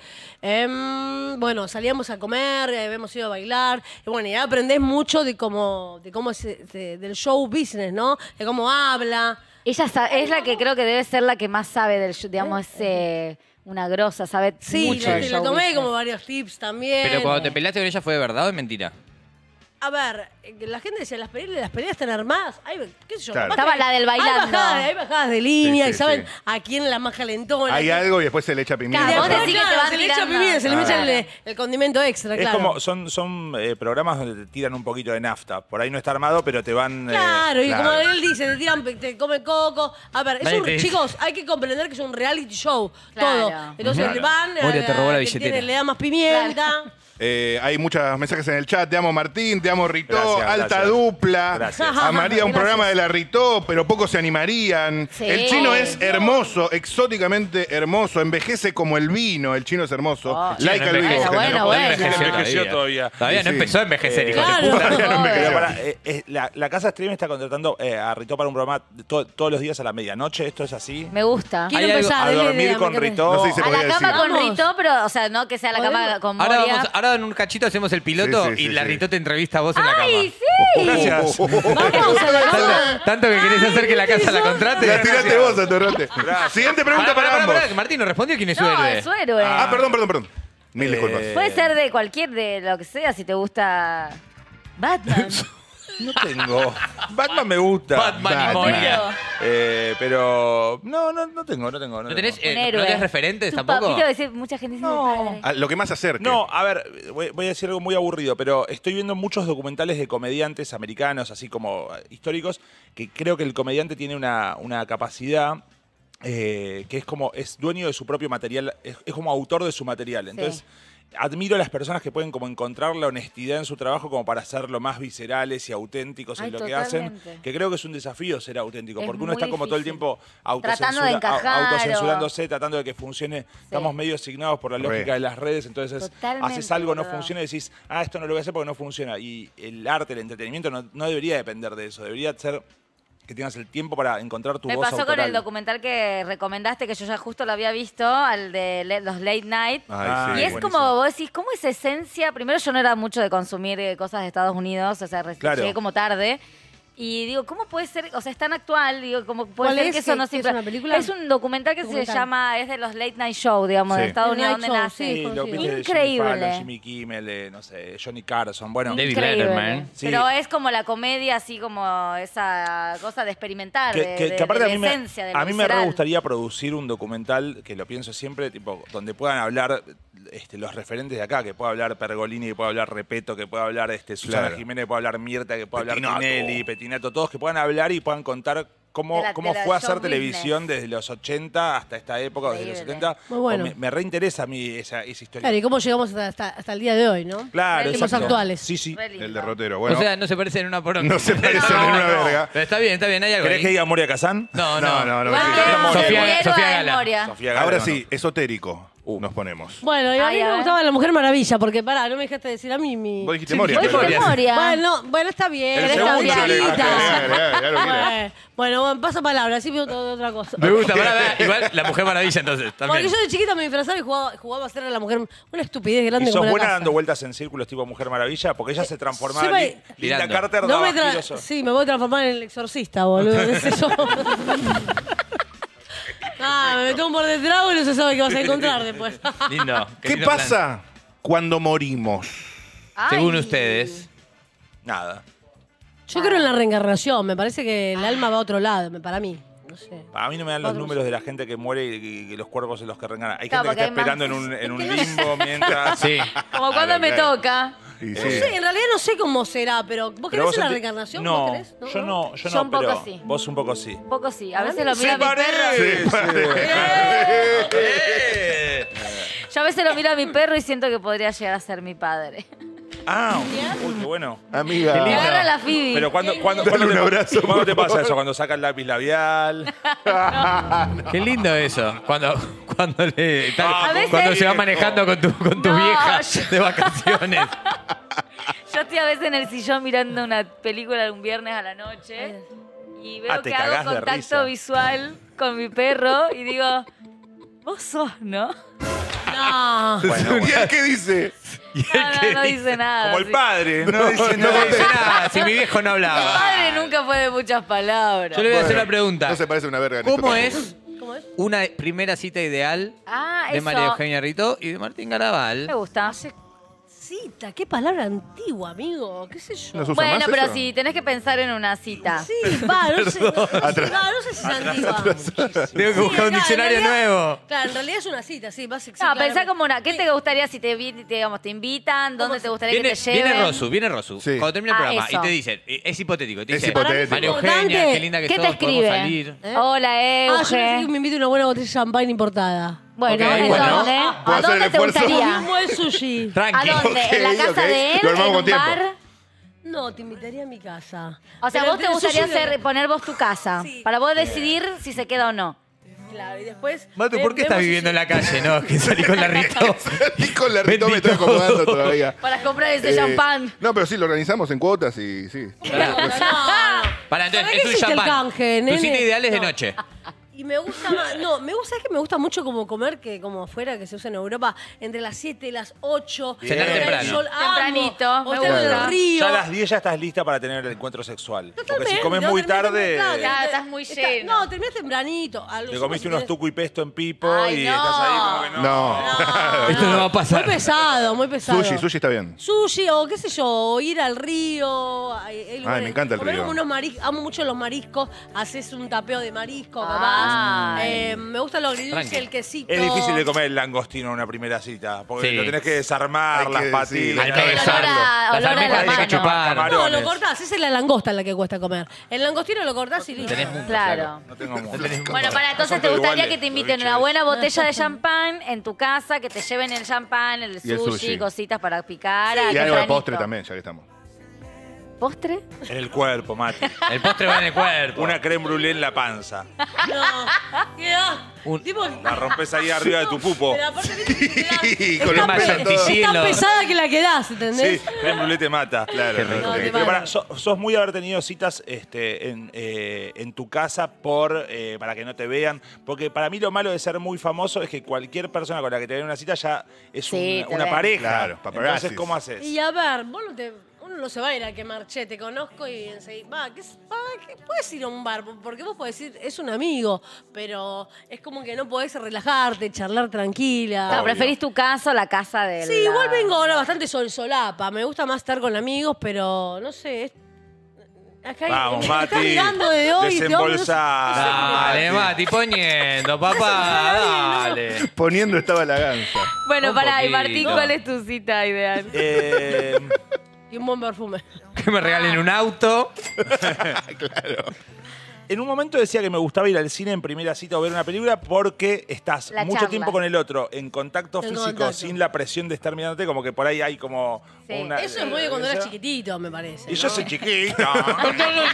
bueno, salíamos a comer, hemos ido a bailar, y bueno, y aprendés mucho de cómo es del show business, ¿no? De cómo habla. Ella es la que creo que debe ser la que más sabe del show, digamos, es una grosa, sabe Sí, mucho del le show tomé business. como varios tips también. Pero cuando te peleaste con ella, ¿fue de verdad o de mentira? A ver, la gente decía, las peleas están armadas. Ay, qué sé yo. Claro. capaz Estaba que la del bailando. Hay bajadas de línea Sí, y sí, saben sí. a quién es la más calentona. Hay algo y después se le echa pimienta. Claro, vos Después, decís que te claro, van se le echa tirando. pimienta, se le echa Claro. el condimento extra, Es claro. como, son programas donde te tiran un poquito de nafta. Por ahí no está armado, pero te van... Claro, y claro. como él dice, te tiran, te comen coco. A ver, Nadie te dice. chicos, hay que comprender que es un reality show, Claro. todo. Entonces Claro. van, Moria te robó la que billetera. le da más pimienta. Hay muchos mensajes en el chat. Te amo Martín, te amo Ritó, Gracias, alta gracias. dupla. Gracias. Amaría un Gracias. programa de la Ritó, pero pocos se animarían. Sí. El chino es hermoso, exóticamente hermoso, envejece como el vino. El chino es hermoso. Oh. Like al vivo. Bueno, gente. bueno. Envejeció todavía. Todavía no Sí. empezó a envejecer, hijo de Claro. puta. Todavía no envejeció. Pero la Casa Stream está contratando a Ritó para un programa todos los días a la medianoche. ¿Esto es así? Me gusta. Quiero Hay algo- empezar, A denle dormir idea, con me encanta. Ritó. No sé si se A podía la cama decir. con Vamos. Rito, pero, o sea, no que sea la cama con Ahora, Moria. ahora en un cachito hacemos el piloto Sí, sí, y sí, la sí. Rito te entrevista a vos en la cama. ¡Ay, sí! Gracias. Vamos a la cama. Tanto que querés hacer que la casa la contrate. La tiraste vos, Atorrante. Siguiente pregunta para ambos. Pará, Martín no respondió quién es su No, héroe. es su héroe. Perdón. Mil disculpas. Puede ser de cualquier, de lo que sea, si te gusta Batman. No tengo. Batman me gusta. Batman y Moria. Pero no tengo. ¿No tenés, Un héroe. ¿no tenés referentes Tu tampoco? papito, decir, mucha gente dice, No. mi padre. A lo que más acerque. No, a ver, voy a decir algo muy aburrido, pero estoy viendo muchos documentales de comediantes americanos, así como históricos, que creo que el comediante tiene una capacidad que es dueño de su propio material, es como autor de su material. Entonces, admiro a las personas que pueden como encontrar la honestidad en su trabajo como para ser lo más viscerales y auténticos Ay, en lo que hacen, totalmente. que creo que es un desafío ser auténtico, Es porque uno muy está como todo el difícil. tiempo Tratando de encajar, autocensurándose, tratando de que funcione. Estamos medio asignados por la lógica de las redes, entonces Totalmente, haces algo, no boludo. funciona y decís, esto no lo voy a hacer porque no funciona. Y el arte, el entretenimiento no debería depender de eso, debería ser que tengas el tiempo para encontrar tu Me voz pasó con autoral. el documental que recomendaste, que yo ya justo lo había visto, al de los Late Night. Ay, sí, Y es buenísimo. como, vos decís, ¿cómo es esencia? Primero yo no era mucho de consumir cosas de Estados Unidos, o sea, Claro. llegué como tarde. Y digo, ¿cómo puede ser? O sea, es tan actual, digo, ¿cómo puede ¿Cuál ser es? que eso no ¿Qué es siempre... una película? Es un documental que Documental. se llama, es de los Late Night Show, digamos, Sí. de Estados Late Unidos, Night donde Show, nace. sí, lo viste de Increíble. Jimmy Fallon, Jimmy Kimmel, no sé, Johnny Carson, bueno. David Increíble. Letterman. Sí. Pero es como la comedia, así como esa cosa de experimentar, de aparte de a mí, esencia, de lo a mí me visceral. re gustaría producir un documental, que lo pienso siempre, tipo, donde puedan hablar los referentes de acá, que pueda hablar Pergolini, que pueda hablar Repetto, que pueda hablar Susana Claro. Jiménez, que pueda hablar Mirta, que pueda Petinato. hablar Tinelli, Petinato, todos que puedan hablar y puedan contar cómo De la fue hacer show televisión business. desde los 80 hasta esta época, desde los Increíble. 70. Muy bueno. Me reinteresa a mí esa historia. Claro, y cómo llegamos hasta el día de hoy, ¿no? Claro, Somos exacto. actuales. Sí, sí. Re lindo. El derrotero. Bueno, O sea, no se parecen en una poronga. no se parecen en una verga. Pero está bien, hay algo ¿Querés ahí. que diga Moria Kazán? No. No, Igual me que quedo. el Sofía- héroe Sofía de Gala. Moria. Sofía Gala, Ahora no. sí, esotérico nos ponemos. Bueno, y a Ay, mí a me ver. gustaba la Mujer Maravilla, porque no me dejaste decir a mí mi... Vos dijiste Sí, Moria. dijiste pero- Moria. Moria. Bueno, está bien. El está segundo bien. yo le dije. Ya lo quiero. Bueno, paso palabra, así me gusta otra cosa. Me gusta, igual la Mujer Maravilla entonces. Porque También. yo de chiquita me disfrazaba y jugaba a ser a la mujer una estupidez ¿Y grande sos como la buena casa. dando vueltas en círculos tipo Mujer Maravilla? Porque ella se transformaba Sí, en Linda Tirando. Carter, No daba me giros. sí, me voy a transformar en el exorcista, boludo. qué sé yo. Me meto un por detrás y no se sabe qué vas a encontrar después. Lindo. ¿Qué lindo plan. pasa cuando morimos? Según Ay. ustedes. Nada. Yo creo en la reencarnación, me parece que el alma va a otro lado, para mí. No sé. A mí no me dan los números de la gente que muere y los cuerpos en los que reencarnan. Hay Claro, gente que está porque hay esperando más- en un limbo mientras... Sí. Como cuando me claro. toca. Y No sé, en realidad no sé cómo será, pero ¿vos Pero creés en la sentí- reencarnación? No, ¿Vos creés? yo no, Yo un poco pero sí. vos un poco sí. Un poco sí. A veces lo miro a mi parece! perro. Yo a veces lo miro a mi perro y siento que podría llegar a ser mi padre. Ah, uy, qué bueno. Amiga. Qué Me lindo. agarra la Phoebe. Pero ¿cuándo Dale un abrazo, ¿cuándo te por pasa favor. eso? ¿Cuando saca el lápiz labial? Qué lindo eso. Cuando A veces- cuando se va manejando con tu No, vieja yo- de vacaciones. Yo estoy a veces en el sillón mirando una película un viernes a la noche y veo te que cagás hago de contacto risa. visual con mi perro y digo, vos sos, ¿no? No. ¿Y él qué dice? No dice nada. Como el sí. padre, no dice No nada. dice nada, si mi viejo no Mi hablaba. padre nunca fue de muchas palabras. Yo le voy a hacer la pregunta. No se parece una verga. en ¿Cómo esto es ¿Cómo es? una primera cita ideal Ah, de eso. María Eugenia Rito y de Martín Garabal? Me gusta. Cita, qué palabra antigua, amigo. ¿Qué sé yo? ¿No se usa Bueno, más pero eso? si tenés que pensar en una cita. Sí, no sé. No sé si es antigua. Tengo que buscar un diccionario nuevo. Claro, en realidad es una cita, sí. No, pensá como una. ¿Qué te gustaría si digamos, te invitan? ¿Dónde te gustaría que te lleven? Viene Rosu. Sí. Cuando termina el Ah, programa eso. y te dice, es hipotético, te Es dice, hipotético. María Eugenia, Importante. qué linda que ¿Qué sos, te podemos escribe? salir. Hola, Yo Euge. necesito que me invite una buena botella de champagne importada. Bueno, Ok, ¿en bueno. dónde? Puedo ¿A hacer el dónde te esfuerzo. Y un gustaría? buen sushi. ¿A Tranqui. dónde? ¿En la Ok, casa ok. de él? Lo armamos ¿En con un tiempo. bar? No, te invitaría a mi casa. O sea, Pero vos te el gustaría sushi poner vos tu casa. Sí. Para vos decidir si se queda o no. Claro, y después... Matu, ¿por qué estás vemos viviendo en si- la calle, no? Que salí con la Rito. Y con la Rito me Bendito. estoy acomodando todavía. Para comprar ese champán. No, pero sí, lo organizamos en cuotas y sí. No. Para, entonces, ¿Para qué es un existe el champán. canje, Tu nene? cita ideal es de No. noche. Y me gusta más, no, es que me gusta mucho como comer que como afuera que se usa en Europa, entre las 7 y las 8. Cenar Entre el temprano. sol, amo. Tempranito, O me estar en gusta. el río. Ya a las 10 ya estás lista para tener el encuentro sexual. Porque si Totalmente, comes no, muy terminás tarde, temprano, Claro, estás muy lleno. No, terminás tempranito. A lo te sumo comiste si unos tenés- tuco y pesto en Pipo Ay, y no. estás ahí como que no. No. Esto no va a pasar. Muy pesado, muy pesado. Sushi está bien. Sushi o qué sé yo, o ir al río. Hay lugares- me encanta el comer río. como unos mariscos, amo mucho los mariscos. Haces un tapeo de marisco, capaz. Ay. Me gustan los agridulce, Tranqui. el quesito. Es difícil de comer el langostino en una primera cita, porque Sí. lo tenés que desarmar, Hay las que patitas. decir, Hay que Olor besarlo. a- Las olor a almejas la hay que mano. chupar. No, Camarones. lo cortás, esa es la langosta la que cuesta comer. El langostino lo cortás y listo. Tenés mucho. Claro. No tengo mucho. Bueno, para entonces Son te todos gustaría iguales, que te los inviten bichos. una buena botella de champán en tu casa, que te lleven el champán, el Y el sushi, sushi. cositas para picar. Y algo de tempranito. postre también, ya que estamos. ¿Postre? En el cuerpo, Mati. El postre va en el cuerpo. Una creme brûlée en la panza. No. ¿Qué va? Tipo, La rompes ahí arriba de tu pupo. pero aparte, viste, Y es con tan los pe- pelos todos. es tan Cielo. pesada que la quedás, ¿entendés? Sí, creme brûlée te mata. Claro, Qué rico. No, te Pero mata. pará, sos muy de haber tenido citas en tu casa para que no te vean. Porque para mí lo malo de ser muy famoso es que cualquier persona con la que te den una cita ya es Sí, te una ven. pareja. Claro, paparazzis. Entonces, ¿cómo haces? Y a ver, uno no se va a ir a quemar, che, te conozco y enseguida. ¿Qué puedes ir a un bar? Porque vos podés decir, es un amigo, pero es como que no podés relajarte, charlar tranquila. Claro, preferís tu casa o la casa de Sí, igual vengo ahora bastante solapa. Me gusta más estar con amigos, pero no sé. Acá Vamos, me estás Mati. mirando de hoy. Desembolsá. Dale, Mati, poniendo, papá, dale. Poniendo estaba la ganza. Bueno, Un pará, y poquito. Martín, ¿cuál es tu cita ideal? Y un buen perfume. Que me regalen un auto. Claro. En un momento decía que me gustaba ir al cine en primera cita o ver una película porque estás La mucho charla. tiempo con el otro, en contacto En físico, contacto. sin la presión de estar mirándote, como que por ahí hay como Sí. una... Eso es muy de cuando eras chiquitito, me parece. Y yo ¿no? soy chiquito. Pará,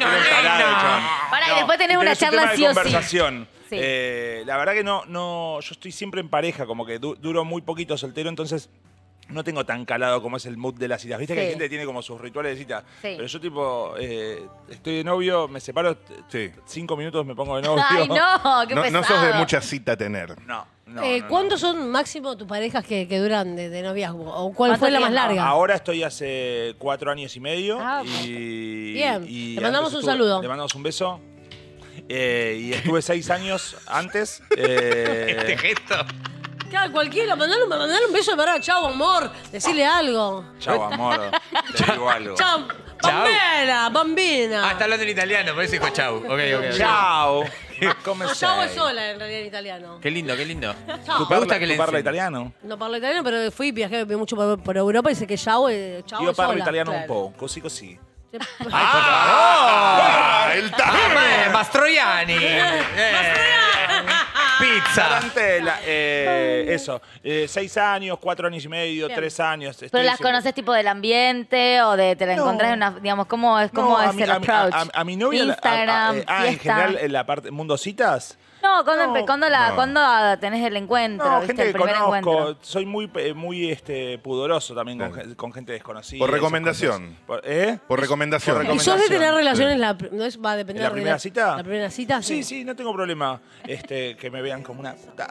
y después tenés una charla un tema de sí o sí. conversación. Sí. La verdad que no, yo estoy siempre en pareja, como que duro muy poquito soltero, entonces no tengo tan calado como es el mood de las citas. Viste que Sí. hay gente que tiene como sus rituales de cita. Sí. Pero yo tipo, estoy de novio, me separo, Sí. 5 minutos me pongo de novio. Ay, no, qué No, pesado. no sos de mucha cita tener. No. ¿Cuántos son máximo tus parejas que duran de noviazgo? ¿O cuál ¿Cuánto fue la más tiempo? larga? Ahora estoy hace 4 años y medio. Ah, y, Bien. y Le mandamos antes un saludo. Le mandamos un beso. Y estuve 6 años antes. Este gesto. Claro, cualquiera, mandale un beso de verdad. Chau, amor. Decirle algo. Chau, amor. Te digo algo. Chau, bambina, bambina. Ah, está hablando en italiano, por eso dijo chau. Ok. Chau. Come No, chau es sei? sola en realidad en italiano. Qué lindo, qué lindo. Chau. Me gusta que le parla enseñe. italiano? No parlo italiano, pero viajé mucho por Europa y sé que chau es Io parlo sola. italiano un Claro. po', così. ¡Ah! ¡El Ah, Mastroianni. Pizza. Tarantela, eso. 6 años, 4 años y medio, 3 años. ¿Pero estoy las siempre- conoces tipo del ambiente o de te la No. encontrás en una, digamos, cómo es, cómo No, es a mi- el a mi- approach? a mi novia. Instagram, en fiesta. general, en la parte. ¿Mundo citas? No, ¿cuándo, No, ¿cuándo tenés el encuentro? No, ¿viste? gente El que primer conozco. encuentro. Soy muy pudoroso también con gente desconocida. Por esas recomendación. cosas. ¿Eh? Por recomendación. Por ¿Y sos de tener recomendación. relaciones? No es, va a depender ¿En la de primera cita? ¿La primera cita? Sí, no tengo problema. Que me vean como una puta.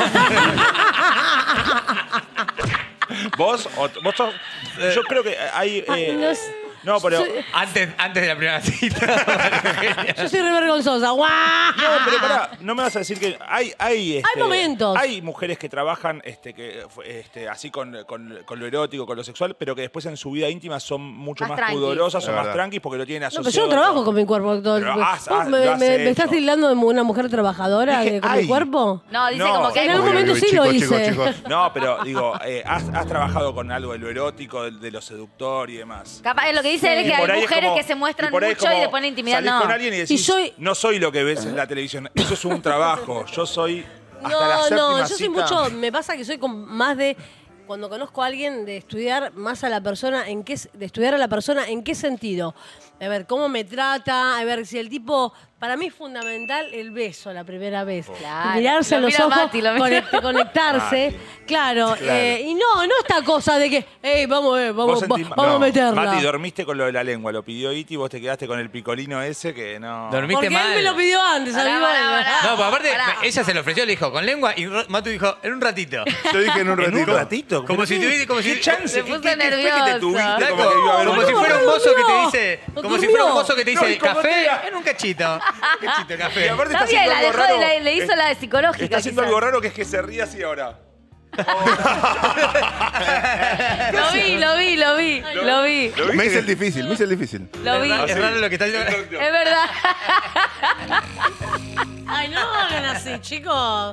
¿Vos sos? Yo creo que hay. No, pero. Antes de la primera cita. Yo soy re vergonzosa. ¡Guau! No, pero pará, no me vas a decir que hay momentos. Hay mujeres que trabajan así con lo erótico, con lo sexual, pero que después en su vida íntima son mucho Más más tranquis. pudorosas Es o más verdad. tranquis porque lo tienen No, asociado. pero yo no trabajo con mi cuerpo. Todo el Pero tiempo. has- ¿Vos has- me, lo has me- me estás hecho. tildando de una mujer trabajadora Es que con mi hay. cuerpo? No, dice No, como que en algún Uy, momento uy, sí chicos, lo chicos, hice. chicos. No, pero digo, has trabajado con algo de lo erótico, de lo seductor y demás. Capaz lo que dice él es que por hay ahí es mujeres como- que se muestran por ahí es mucho y como después en la intimidad salís no. con alguien y decís, Y soy- no soy lo que ves en la televisión, eso es un trabajo, yo soy hasta la No, séptima yo soy cita. mucho. Me pasa que soy más de. Cuando conozco a alguien, de estudiar más a la persona, de estudiar a la persona en qué sentido. A ver, cómo me trata, a ver si el tipo. Para mí es fundamental el beso la primera vez. Claro. Mirarse a Lo los mira ojos, Mati, lo mira. conectarse. Claro. Y no esta cosa de que, hey, vamos Vos sentís- a no, meterla. Mati, dormiste con lo de la lengua, lo pidió Iti, vos te quedaste con el picolino ese que no. Dormiste Porque mal. él me lo pidió antes, Pará, amigo. pará. No, pues aparte, Pará. ella se lo ofreció, le dijo con lengua y Matu dijo en un ratito. Yo dije en un ¿En ratito. un ratito? Como si tuviese, como si ¿Qué chance? Se ¿Qué puso fue que te nervioso. tuviste? Flaco, Como que iba a haber como un- si fuera un mozo que te dice, No como si fuera un durmió. mozo que te No, dice y como café te- en un cachito. Un cachito de Y café. aparte Está bien, haciendo la algo dejó, raro. le hizo la de psicológica. Está haciendo quizás. algo raro que es que se ríe así ahora. Lo vi. Me hice el difícil, me hice el difícil. Lo vi. Es raro lo que está haciendo. Es verdad. Ay, no hagan así, chicos.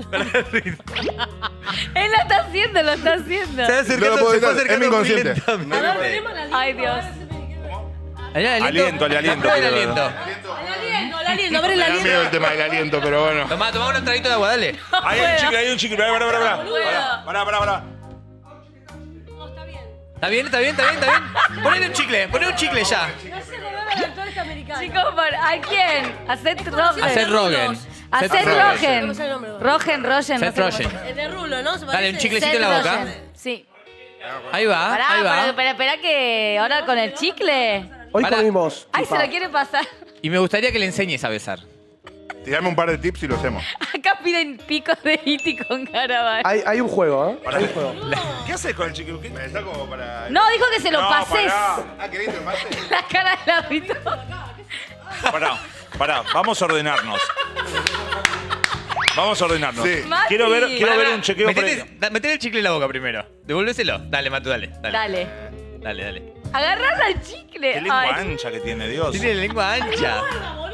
Él lo está haciendo, lo está haciendo. Se va No acercando, lo puedo se fue evitar, es mi acercando muy inconsciente. lentamente. A ver, tenemos la Ay, Dios. Aliento, el aliento, Prueba el quiero ver. aliento. El aliento, a ver el Me da miedo el aliento. tema del aliento, pero bueno. Tomá un traguito de agua, dale. Hay un chicle, pará. ¿Está bien? Ponle un chicle ya. Chicos, ¿a quién? A Seth Rogen. A Seth Rogen. A Seth Seth Rogen. Rogen. Rogen, no sé Seth cómo Rogen. se- El de Rulo, ¿no? ¿Se Dale, un parece? chiclecito en Seth la boca. Rogen. Sí. Ahí va, Pará, ahí va. pero espera que ahora con el chicle. Hoy Pará. comimos. Ay, se chupa. lo quiere pasar. Y me gustaría que le enseñes a besar. Tirame un par de tips y lo hacemos. Acá piden picos de Iti con Caravan. Hay un juego, ¿eh? Hay un juego. ¿Qué haces con el chicle? ¿Qué? Me está como para. No, dijo que se lo No, pases. Ah, ¿querés que mate? La cara de Laurito. Pará, vamos a ordenarnos. Sí. Mati. Quiero ver un chequeo. Metele el chicle en la boca primero. Devolvéselo. Dale, Matu, dale. Dale. Dale. Agarrar al chicle. Qué lengua Ay. ancha que tiene, Dios. Tiene la lengua ancha.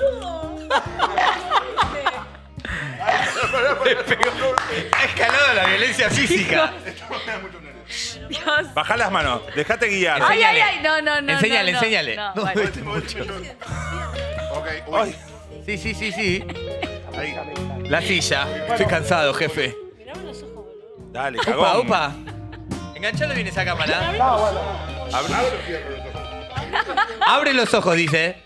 Ha escalado la violencia física. Dios. Bajá las manos, dejate guiar. Ay, ay, ay, no. Enséñale, no. enséñale. No, No, bueno. este mucho. Ok, Ay, Sí. La silla. Estoy cansado, jefe. dale, Upa, cagón. upa. Enganchalo bien esa cámara. Abre los ojos, dice.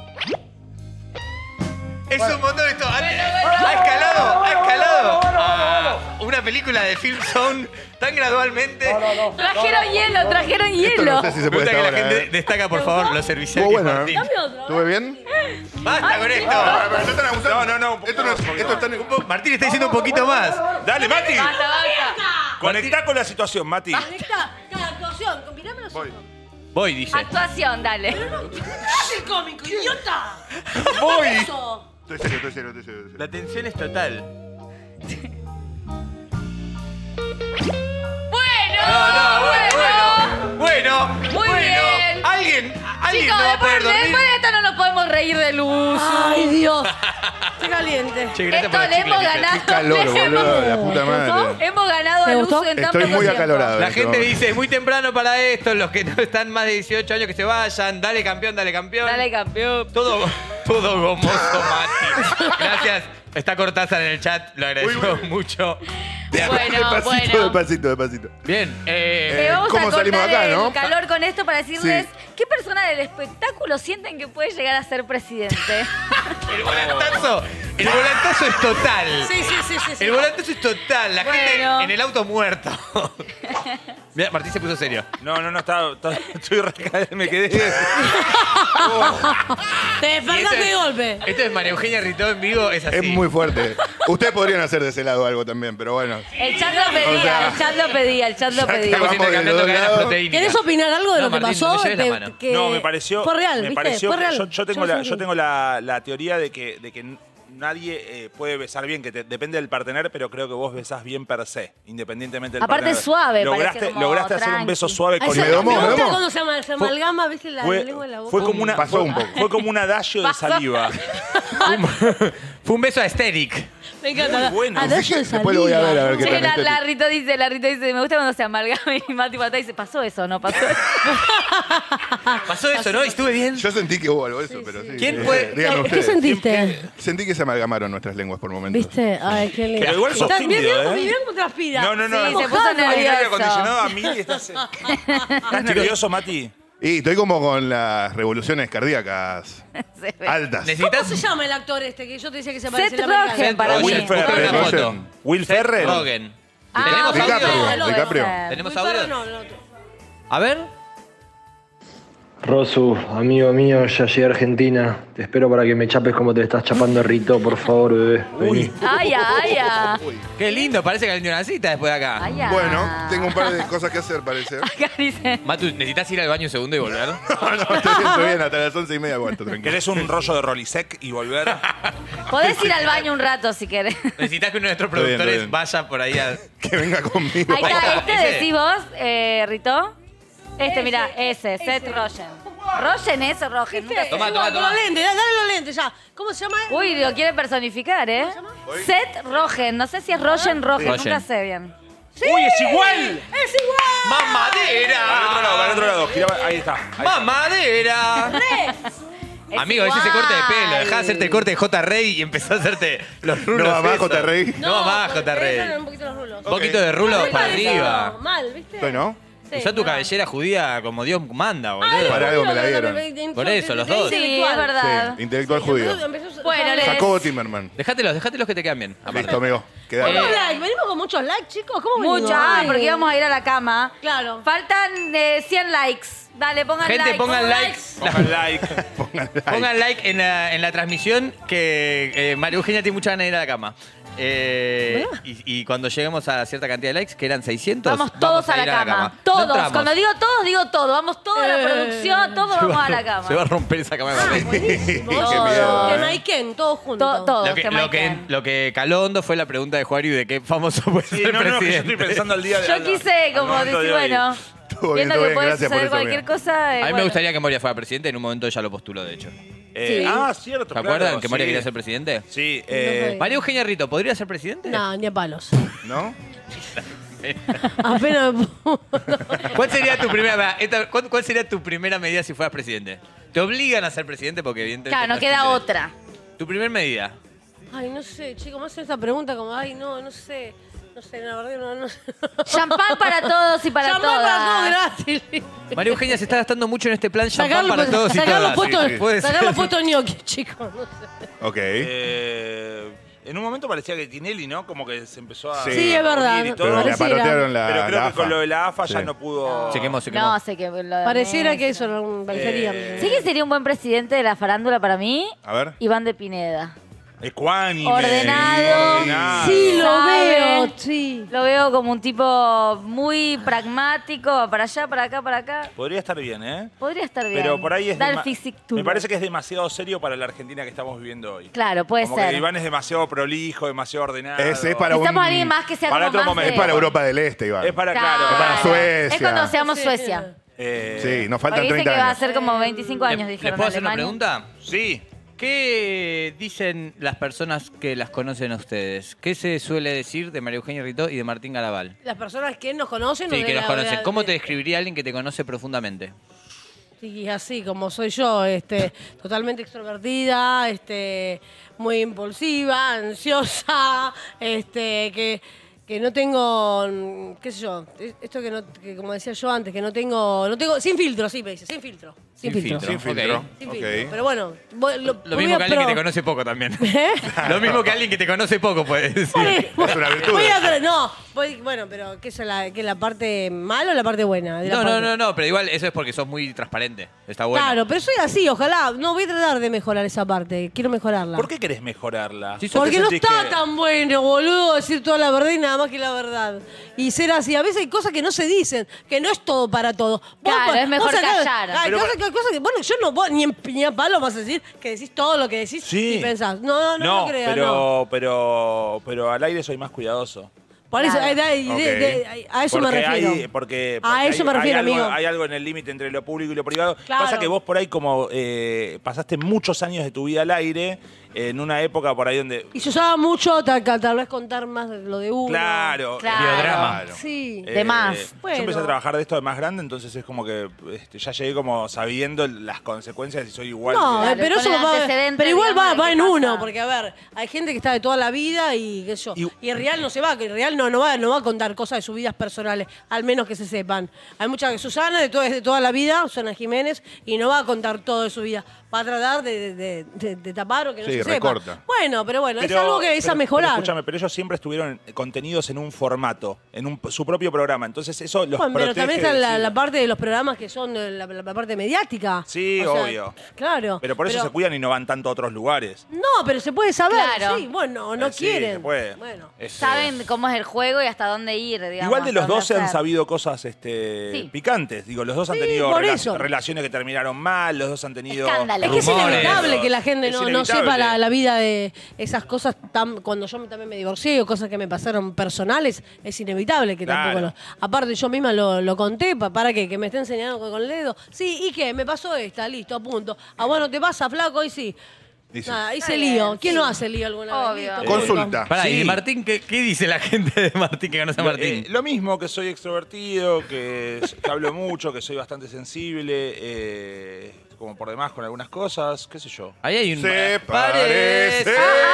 Es un montón esto. Ha escalado. a una película de Film Zone tan gradualmente. Trajeron Esto hielo. no sé si se Me puede gusta que estar la ahora, gente destaca, por favor, los servicios. Estuvo bueno, Martín. ¿Estuve bien? ¡Basta con esto! Pero no están abusando. No. Esto está en... Martín está diciendo un poquito más. Dale, Mati. Basta. Conectá con la situación, Mati. Conecta cada actuación. Combiname los ojos. Voy, dice. Actuación, dale. ¡Haz el cómico, idiota! Voy. Eso. Estoy serio. La tensión es total. Bueno. Muy bien. Alguien Chicos, no va a poder dormir. después de esto no nos podemos reír de luz. Ay, Dios. Estoy caliente. Che, gracias Esto por le los hemos chicles, dice. ganado. Qué calor, boludo, la puta madre. Hemos ganado a ¿Te Luz gustó? en tan Estoy poco muy tiempo. acalorado. La en este gente momento. dice, es muy temprano para esto, los que no están más de 18 años que se vayan, dale campeón. Dale, campeón. Todo gomoso, Mati. Gracias. Está Cortázar en el chat, lo agradecemos mucho. Bueno. Despacito. Bien. Vamos ¿cómo a salimos cortar acá, no? el calor con esto para decirles Sí. qué persona del espectáculo sienten que puede llegar a ser presidente. El volantazo es total. Sí. El volantazo es total. La gente Bueno. en el auto muerto. Mira, Martín se puso serio. No, estoy me quedé. Te Y despertaste de golpe. Esto es María Eugenia Ritó en vivo, es así. Es muy fuerte. Ustedes podrían hacer de ese lado algo también, pero bueno. El chat lo pedía, O sea, el chat lo pedía. que Estamos vamos de intercambiando los cadenas lados. proteínicas. ¿Querés opinar algo de No, lo que Martín, pasó? no me lleves la mano. Que No, me pareció. Fue real, me ¿viste? pareció Fue real. Yo tengo la teoría de que nadie puede besar bien, que depende del partener, pero creo que vos besás bien per se, independientemente del Aparte partener. es suave, parece como lograste hacer un tranqui. beso suave Ay, con me Me domó. gusta cuando se amalgama, ¿viste? La lengua en la boca. Fue como una, Pasó un poco. fue como un adagio de Pasó. saliva. Fue un beso aesthetic. Me encanta. Muy bueno. Adagio de Después lo voy a ver, a ver qué Sí, tal. la Rito dice, me gusta cuando se amalgama y Mati Patá dice, ¿pasó eso o no pasó eso? Pasó eso, ¿no? Y estuve bien. Yo sentí que hubo algo de eso, pero sí. ¿Quién fue? Díganme ¿Qué ustedes. sentiste? Sentí que se amalgamaron nuestras lenguas por momentos. ¿Viste? Ay, qué lindo. Pero igual sos Estás- tímido, mirá, ¿eh? mirá cómo transpira. No. Sí, se puso Hay un aire nervioso. acondicionado a 1000 y estás nervioso, Mati. Y estoy como con las revoluciones cardíacas Se ve. altas. ¿Cómo Necesitas se llama el actor este que yo te decía que se parece Seth al americano? Rogen para mí. Will Ferrell. Una foto. Rogen. Will Ferrell. Rogen. Ah, ¿Tenemos bueno, DiCaprio, audio? lo DiCaprio. debe ser. ¿Tenemos Will Ferrell audio? no, el otro. A ver. Rosu, amigo mío, ya llegué a Argentina. Te espero para que me chapes como te estás chapando a Rito, por favor, bebé. Vení. Ay, Qué lindo, parece que hay una cita después de acá. ay. Bueno, tengo un par de cosas que hacer, parece. Acá dice. Matu, ¿necesitas ir al baño un segundo y volver? No, estoy bien, hasta las 11:30 aguanto, tranquilo. ¿Querés un rollo de Rolisec y volver? Podés ir al baño un rato si querés. Necesitas que uno de nuestros Está bien, productores está bien. vaya por ahí a... Que venga conmigo. Ahí está, Ahí está, ese. decís vos, Rito. Mira, ese, Seth Rogen. ¿Rogen es o Rogen? Nunca sé. Toma, Con los lentes, dale los lentes ya. ¿Cómo se llama? Uy, lo quiere personificar, ¿eh? Seth Rogen. No sé si es Rogen. Rogen. Nunca sé bien. ¡Uy, es igual! ¡Es igual! ¡Mamadera! Para el otro lado. Giraba- ahí está. ¡Mamadera! Es Amigo, ese es ese corte de pelo. igual. Dejá de hacerte el corte de J. Rey y empezó a hacerte los rulos. No va más, esos. J. Rey. No va más, J. Rey. Un poquito los rulos. Un poquito de rulos Muy para parecido. arriba. Mal, ¿viste? Estoy, ¿no? Sí, Usá tu mal. cabellera judía como Dios manda, Ay, boludo. Para algo me la no, dieron. Por eso, los dos. Sí, es Intelectual. verdad. Sí, intelectual judío. Bueno, les- Jacobo Timmerman. Déjatelos que te quedan bien. aparte. Listo, amigo. Quedá. ¿Cuántos likes? ¿Venimos con muchos likes, chicos? ¿Cómo venimos? Mucho, porque íbamos a ir a la cama. Claro. Faltan 100 likes. Dale, pongan Gente, like. pongan like. Pongan like. Pongan like. Pongan like en la transmisión que María Eugenia tiene mucha ganas de ir a la cama. Y cuando lleguemos a cierta cantidad de likes, que eran 600, Vamos todos a la ir cama. No Todos. entramos. Cuando digo todos, digo todo. Vamos toda la producción, todos vamos a la cama. Se va a romper esa cama de papel. Buenísimo. Qué miedo, Que eh. no hay Ken, todos juntos. Todos. Lo que caló hondo fue la pregunta de Juario de qué famoso puede Sí, ser no, que yo presidente. estoy pensando al día de Yo quise como momento decir, de hoy. bueno, Viendo que puede Gracias por suceder eso, cualquier amiga. cosa. A mí me gustaría que Moria fuera presidente. En un momento ella lo postuló, de hecho. Sí. Cierto. ¿Se acuerdan que Moria quería ser presidente? Sí. María Eugenia Rito, ¿podría ser presidente? No, ni a palos. ¿No? Apenas me puedo. ¿Cuál sería tu primera medida si fueras presidente? Te obligan a ser presidente porque evidentemente... Claro, no es queda tu interés. otra. Tu primera medida. Ay, no sé, chicos, me hacen esta pregunta como, ay, no sé. No sé, la verdad, no sé. Champán para todos y para Champán todas. para todos gratis. María Eugenia se está gastando mucho en este plan champán Sacarlo, para todos y sacar los todas. puestos, Puede sacar ser. los puestos ñoqui, chicos. No sé. Ok. En un momento parecía que Tinelli, ¿no? Como que se empezó a... Sí, es verdad. unir y todo. Pero le Pareciera. parotearon la Pero creo la que con AFA. lo de la AFA ya Sí. no pudo... Se quemó. No, sé que lo de Pareciera Messi. que eso no parecería. ¿Sí que sería un buen presidente de la farándula para mí? A ver. Iván de Pineda. Ecuánime. Ordenado. Ordenado. Sí, lo ¿Sabe? veo, sí. Lo veo como un tipo muy pragmático, para allá, para acá, para acá. Podría estar bien, ¿eh? Podría estar bien. Pero por ahí es... Da el physique tour. Me parece que es demasiado serio para la Argentina que estamos viviendo hoy. Claro, puede Como ser. que Iván es demasiado prolijo, demasiado ordenado. Es para Necesitamos un... a alguien más que sea para como otro más momento. Es para Europa del Este, Iván. Es para, claro. Es para Suecia. Es cuando seamos Suecia. Sí, nos Porque faltan dice 30 que va a años. ser como 25 años, ¿Les dijeron. puedo hacer una Alemania. pregunta? Sí. ¿Qué dicen las personas que las conocen a ustedes? ¿Qué se suele decir de María Eugenia Rito y de Martín Garabal? Las personas que nos conocen. Sí, o que de los la- conocen. de- ¿Cómo te describiría alguien que te conoce profundamente? Sí, así como soy yo, totalmente extrovertida, muy impulsiva, ansiosa, que no tengo, qué sé yo, esto que como decía yo antes, que no tengo, sin filtro, sí me dice, sin filtro. Sin filtro. Sin filtro. Ok. Sin Ok. filtro. Pero bueno, Lo mismo que alguien que te conoce poco también. Lo mismo que alguien que te conoce poco, puede decir. Es una virtud. Bueno, pero ¿qué es la parte mala o la parte buena? De la parte? No, pero igual eso es porque sos muy transparente. Está bueno. Claro, pero soy así, ojalá. No, voy a tratar de mejorar esa parte. Quiero mejorarla. ¿Por qué querés mejorarla? Sí, sos- Porque ¿Te no sentís está que- tan bueno, boludo, decir toda la verdad y nada más que la verdad. Y ser así. A veces hay cosas que no se dicen, que no es todo para todo. Claro, es mejor callar. Hay Pero cosas que, bueno, yo no voy, ni a palo vas a decir que decís todo lo que decís Sí. y pensás. No creas, no. pero al aire soy más cuidadoso. Por eso, Claro. a eso me refiero. Porque A eso me refiero, hay algo, amigo. hay algo en el límite entre lo público y lo privado. Claro. Pasa que vos por ahí como pasaste muchos años de tu vida al aire, en una época por ahí donde... Y se usaba mucho tal vez contar más de lo de uno. Claro. Claro. Biodrama. Sí. De más. Yo Bueno. empecé a trabajar de esto de más grande, entonces es como que ya llegué como sabiendo las consecuencias y soy igual. No, que- Claro, pero con eso el va, antecedente, pero igual digamos, va de en qué uno, pasa. porque a ver, hay gente que está de toda la vida y qué sé yo. Y- Y el real no se va, que el real no va a contar cosas de sus vidas personales, al menos que se sepan. Hay mucha Susana es de toda la vida, Susana Jiménez, y no va a contar todo de su vida. Va a tratar de tapar o que no Sí, se recorta. sepa. Bueno, pero bueno, es Pero- algo que es a pero mejorar. escúchame, pero ellos siempre estuvieron contenidos en un formato, en su propio programa. Entonces eso los Bueno, pero protege también está de la decir- parte de los programas que son la parte mediática. Sí, O sea, obvio. Claro. Pero por eso se cuidan y no van tanto a otros lugares. No, pero se puede saber. Claro. Sí, bueno, no Sí, quieren. se puede. Bueno. Saben cómo es el juego y hasta dónde ir, digamos. Igual de los hasta dónde dos se han hacer. sabido cosas Sí. picantes. Digo, los dos han Sí, tenido por eso. relaciones que terminaron mal, los dos han tenido... Escándalo. Es que es Rumores. inevitable que la gente Es no inevitable. sepa la vida de esas cosas cuando yo también me divorcié o cosas que me pasaron personales, es inevitable que Claro. tampoco aparte yo misma lo conté, ¿para qué? Que me esté enseñando con el dedo. Sí, ¿y qué? Me pasó esta, listo, a punto. Ah, bueno, ¿te pasa, flaco? Y sí. Dice. Nada, hice Está lío. bien, ¿Quién sí. no hace lío alguna Obvio. vez? Listo, Consulta. Pará, ¿y Sí. de Martín qué dice la gente de Martín que conoce a Martín? Lo mismo, que soy extrovertido, que hablo mucho, que soy bastante sensible, como por demás con algunas cosas, qué sé yo. Ahí hay un... Se parece.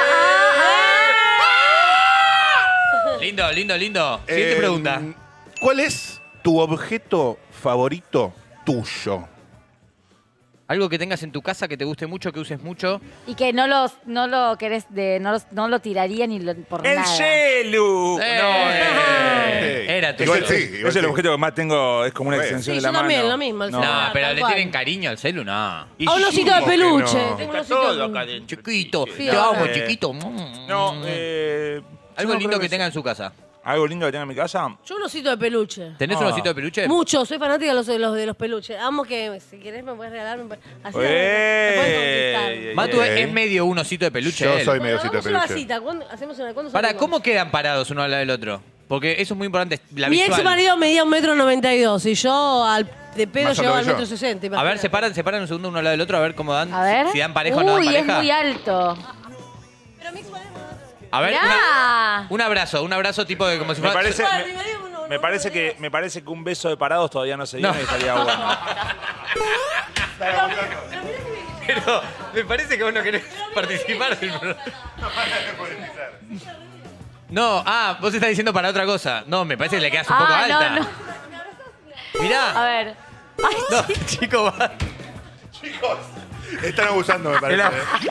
Lindo. Siguiente pregunta. ¿Cuál es tu objeto favorito tuyo? Algo que tengas en tu casa que te guste mucho, que uses mucho. Y que no lo querés, no lo tiraría ni por ¡El nada. celu! Era tu Igual celu. sí, igual Es el sí. objeto que más tengo, es como una Bueno. extensión Sí, de la yo mano. también, lo mismo, el No. celular. No, pero tal le cual. tienen cariño al celu, no. Y A un osito de ¿cómo que peluche. no? Tengo un Está osito todo acá dentro. Chiquito, Sí, te amo, dale. chiquito. No, Algo yo no lindo creo que tenga en su casa. Algo lindo que tenga en mi casa. Yo un osito de peluche. ¿Tenés un osito de peluche? Mucho, soy fanática de los peluches. Amo que, si querés, me puedes regalar. Así me ey, puedes conquistar. Matu Ok. es medio un osito de peluche. Yo él. soy Bueno, medio osito de hagamos una peluche. cita. ¿Cuándo hacemos una? ¿Cuándo Pará, salimos? ¿cómo quedan parados uno al lado del otro? Porque eso es muy importante, la Mi visual. ex marido medía 1,92 m y yo de pedo Más llegaba al alto que yo. 1,60 m. A ver, separan un segundo uno al lado del otro, a ver cómo dan. A ver. Si dan pareja o no dan Uy, es pareja. muy alto. A ver, Mirá. un abrazo tipo de como si Me fuera... parece, Bueno, mi marido no- me parece que un beso de parados todavía no se dio No. y estaría bueno. Pero me parece que vos no querés participar del programa. No, vos estás diciendo para otra cosa. No, me parece que le quedas un poco alta. No. Mirá. A ver. Ay, No, chico, va. Chicos, están abusando, me parece.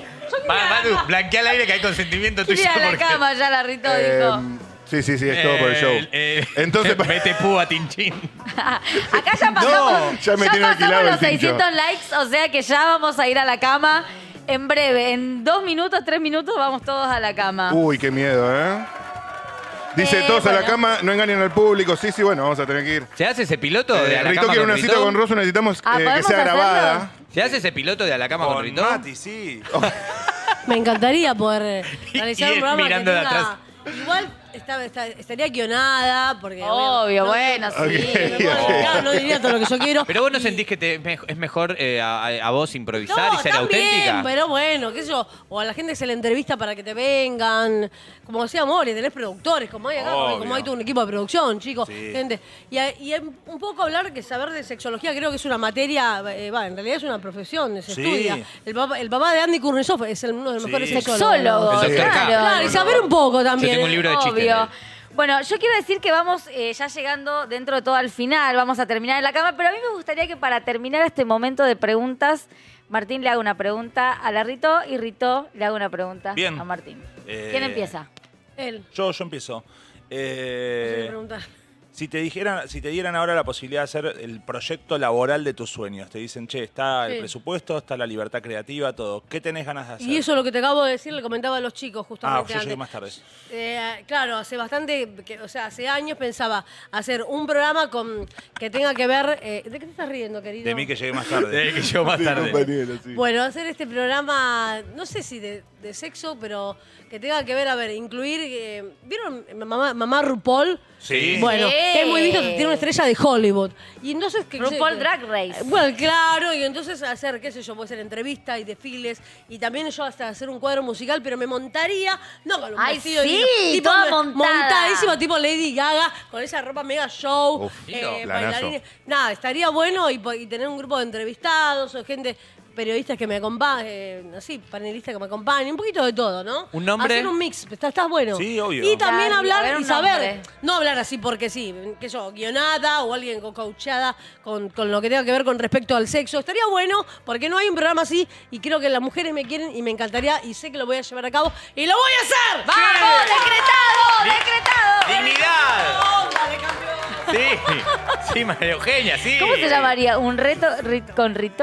Manu, blanquea al aire que hay consentimiento tuyo. tira a la porque- cama, ya la Rito dijo. Sí, es todo por el show. Entonces, mete púa, Tinchín. Acá ya pasamos, ya me tiene alquilado los el tincho. 600 likes, o sea que ya vamos a ir a la cama en breve. En 2 minutos, 3 minutos vamos todos a la cama. Uy, qué miedo, ¿eh? Dice, todos a la bueno. cama, no engañen al público. Sí, bueno, vamos a tener que ir. ¿Se hace ese piloto de a la Rito cama quiere con una Rito? cita con Rosu, necesitamos que ¿podemos sea hacerlo? grabada. ¿Se hace ese piloto de a la cama con Con Rito? Mati, sí. Me encantaría poder realizar Y un él programa mirando que de tenga... atrás. Igual estaría guionada, porque... Obvio, bueno, sí. Claro, no diría todo lo que yo quiero. Pero vos no sentís que es mejor a vos improvisar y ser también, auténtica. pero bueno, qué sé yo, o a la gente que se le entrevista para que te vengan, como decía Mori, tenés productores, como hay acá, Obvio. como hay todo un equipo de producción, chicos, Sí. gente. Y un poco hablar que saber de sexología creo que es una materia, en realidad es una profesión, se Sí. estudia. El papá de Andy Kuznetsov es uno de los mejores sexólogos. Sexólogo, El doctor K. Claro, y saber un poco también. Yo tengo un libro de chistes. Obvio. Bueno, yo quiero decir que vamos ya llegando dentro de todo al final, vamos a terminar en la cama, pero a mí me gustaría que para terminar este momento de preguntas, Martín le haga una pregunta a la Rito y Rito le haga una pregunta Bien. a Martín. ¿Quién empieza? Él. Yo empiezo. No sé qué preguntar. Si te dieran ahora la posibilidad de hacer el proyecto laboral de tus sueños, te dicen, che, está el Sí. presupuesto, está la libertad creativa, todo. ¿Qué tenés ganas de hacer? Y eso lo que te acabo de decir le comentaba a los chicos justamente yo llegué antes. más tarde. Claro, hace bastante, o sea, hace años pensaba hacer un programa que tenga que ver... ¿De qué te estás riendo, querido? De mí que llegué más tarde. Que yo más tarde. Bueno, hacer este programa, no sé si de sexo, pero que tenga que ver, a ver, incluir... ¿Vieron Mamá RuPaul? Sí. Bueno, Sí. que es muy visto, tiene una estrella de Hollywood. Y entonces... RuPaul Drag Race. Bueno, claro, y entonces hacer, qué sé yo, puede ser entrevistas y desfiles, y también yo hasta hacer un cuadro musical, pero me montaría, no con un Ay, vestido sí, tipo toda montada. montadísimo, tipo Lady Gaga, con esa ropa mega show, Uf, planazo. bailarines. Nada, estaría bueno y tener un grupo de entrevistados o gente... periodistas que me acompañen, así, panelistas que me acompañen, un poquito de todo, ¿no? ¿Un nombre? Hacer un mix, ¿estás bueno? Sí, obvio. Y también Claro, a hablar ver, y un saber, nombre. no hablar así porque sí, que yo, guionada o alguien coachada con lo que tenga que ver con respecto al sexo. Estaría bueno porque no hay un programa así y creo que las mujeres me quieren y me encantaría y sé que lo voy a llevar a cabo y lo voy a hacer. ¡Vamos! ¡Decretado! ¡Decretado! ¡Dignidad! Dale, campeón. Sí, María Eugenia, sí. ¿Cómo se llamaría? ¿Un reto con Rito?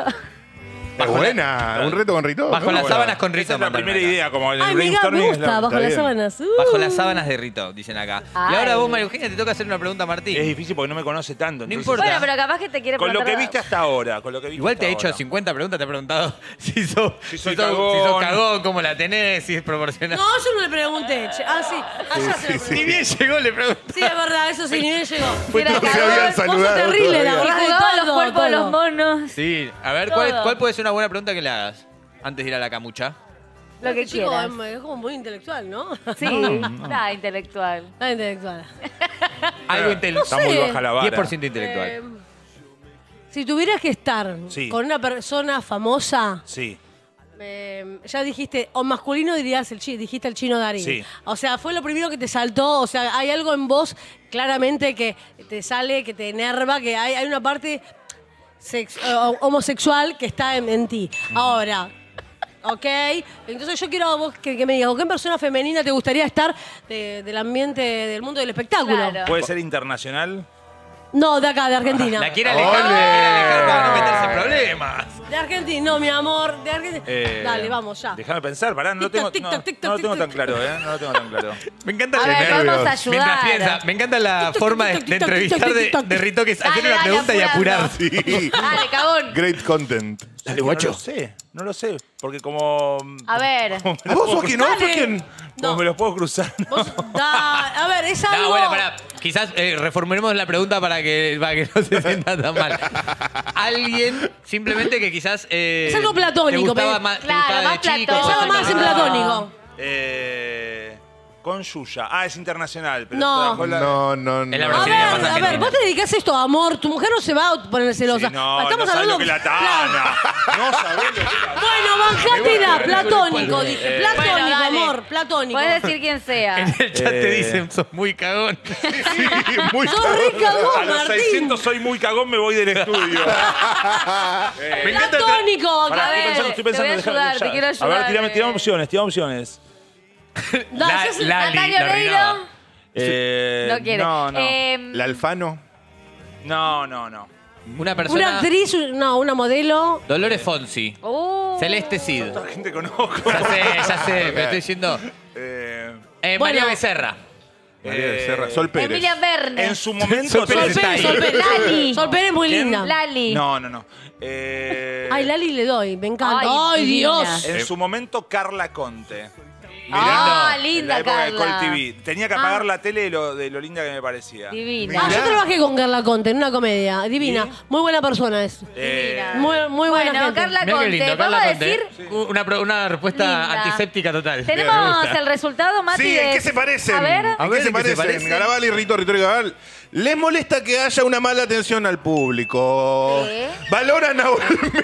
Es buena, un reto con Rito. Bajo las sábanas con Esa Rito. es la mandaron primera acá. idea, como el Ay, mira, me brainstorming es gusta, bajo está las bien. sábanas. Bajo las sábanas de Rito, dicen acá. Y Ay. ahora vos, María Eugenia, te toca hacer una pregunta a Martín. Es difícil porque no me conoce tanto. entonces- importa. Bueno, pero capaz que te quiere Con lo preguntar... que viste hasta ahora, con lo que viste Igual te ha hasta hecho ahora. 50 preguntas, te ha preguntado si sos soy cagón. cagón, cómo la tenés, si es proporcional. No, yo no le pregunté. Sí, allá se lo pregunté. Ni bien llegó, le pregunté. Sí, es verdad, eso sí, ni bien llegó. Pues Era no se cagón. habían Vos sos saludado terrible, la todavía. Y verdad. jugaban los todo, cuerpos de todo. los monos. Sí, a ver, Todo. ¿cuál puede ser una buena pregunta que le hagas antes de ir a la camucha? Lo que Chico, quieras. es como muy intelectual, ¿no? Sí, está intelectual. Está intelectual. Algo Está intelectual. muy baja la vara. 10% intelectual. Si tuvieras que estar Sí. con una persona famosa, Sí. ya dijiste, o masculino dijiste el Chino Darín. Sí. O sea, fue lo primero que te saltó. O sea, hay algo en vos claramente que te sale, que te enerva, que hay una parte homosexual que está en ti. Ahora, ¿ok? Entonces yo quiero a vos que me digas, ¿con qué persona femenina te gustaría estar del ambiente, del mundo del espectáculo? Claro. ¿Puede ser internacional? No, de acá, de Argentina. La quiere alejar para no meterse en problemas. De Argentina, no, mi amor, de Argentina. Dale, vamos, ya. Déjame pensar, pará, no lo Tic-tac, tengo, tic-tac, tic-tac, no lo tengo tan tic-tac. claro, ¿eh? No lo tengo tan claro. Me encanta A ver, nervios. vamos a ayudar. Mientras piensa, me encanta la forma de entrevistar de Rito, que es hacer Dale, una dale, pregunta y apurando. apurar. Sí. Dale, cagón. Great content. Dale, guacho. No lo sé. Porque como... A ver. ¿A vos sos quién? ¿No? ¿Sos quién? Como me los puedo cruzar. A ver, es algo... No, bueno, pará. Quizás reformulemos la pregunta para que no se sienta tan mal. Alguien simplemente que quizás... es algo platónico. Te gustaba más, Claro, más chico, platónico. Es algo más en platónico. Con Yuya. Ah, es internacional. Pero No. trabajó la- No. Es la A brasileña más ver, argentina. vos te dedicás a esto, amor. Tu mujer no se va a poner celosa. Sí, no, Estamos no sabés hablando... lo que es la tana. No sabés lo que es la tana. Bueno, bancátela. Platónico, dije. Bueno, Platónico, dale. amor. Platónico. Puedes decir quien sea. En el chat te dicen, sos muy cagón. Muy Sos re cagón, A los Martín. 600 soy muy cagón, me voy del estudio. Me encanta el Platónico. Pará, A ver. estoy pensando. te voy a déjame ayudar, ya. te quiero A ayudar. ver, tirame opciones. Natalia Oreiro. No quiere. No. ¿La Alfano? No. Una persona... Una actriz, una modelo. Dolores Fonsi. Celeste Cid. La gente conozco. Ya sé, pero estoy diciendo... María Bueno. Becerra. María Becerra. Sol Pérez. Emilia Verne. En su momento... Sol Pérez está ahí. Lali. Sol Pérez es muy linda. Lali. No. Ay, Lali le doy, me encanta. Ay, Ay, divina. Dios. En su momento, Carla Conte. Ah, En la linda, época de Carla. Col TV. Tenía que apagar la tele de lo linda que me parecía. Divina. Ah, yo trabajé con Carla Conte en una comedia. Divina. Muy buena persona es. Muy buena Bueno, gente. Carla Mirá qué Conte, lindo, vamos Carla a Conte. decir... Una respuesta Linda. antiséptica total. Me Tenemos gusta. el resultado, Mati. Sí, ¿en de- qué se parecen? A ver. ¿En qué se parecen? Garabal y Rito y Garabal. Les molesta que haya una mala atención al público. ¿Qué? Valoran a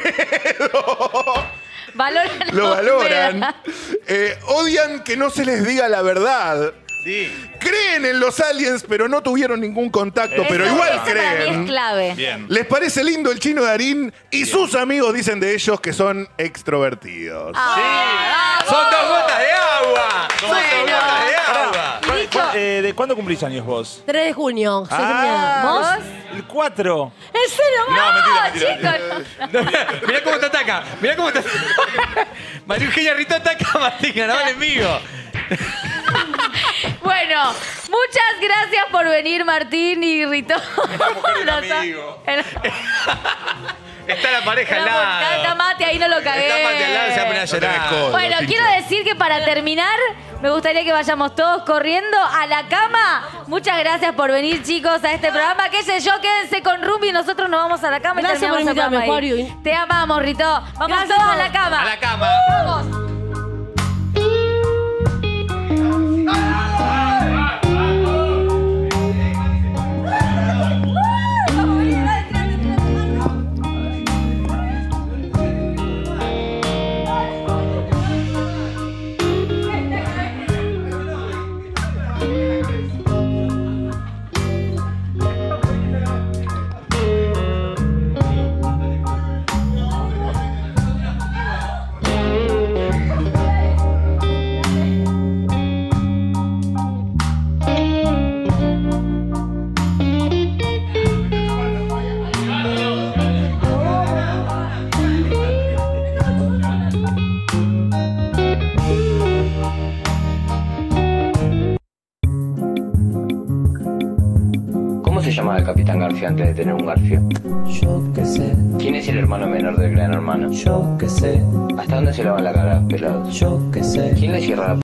Olmedo. Valoran Lo la valoran. moneda. Odian que no se les diga la verdad. Sí. Creen en los aliens, pero no tuvieron ningún contacto, pero Eso- igual eso para mí creen. es clave. Bien. Les parece lindo el chino Darín y sus amigos dicen de ellos que son extrovertidos. Ah, ¡Son dos gotas de agua! ¡Son Bueno. dos gotas de agua! Y dicho, ¿De cuándo cumplís años vos? 3 de junio. soy Ah, genial. el 4. ¿En serio? No, mentira. chicos. Mirá cómo te ataca. Mirá cómo te ataca. María Eugenia Rito ataca a Martín Garabal en vivo. Bueno, muchas gracias por venir, Martín y Rito. mujer de un amigo. Está la pareja al Está lado. Mati, ahí no lo cagué. Está Mati al lado, se va a poner a llorar. Bueno, quiero decir que para terminar, me gustaría que vayamos todos corriendo a la cama. Muchas gracias por venir, chicos, a este programa. Qué sé yo, quédense con Rumbi y nosotros nos vamos a la cama Gracias y por terminamos el invitarme, programa ahí. Juario. Te amamos, Rito. Vamos Gracias todos a por- la cama. A la cama. Vamos. ¿Cómo se llamaba el Capitán Garfio antes de tener un garfio? Yo qué sé, ¿Quién es el hermano menor del gran hermano? yo qué sé, ¿Hasta dónde se lavan la cara los pelados? yo qué sé. ¿Quién le cierra la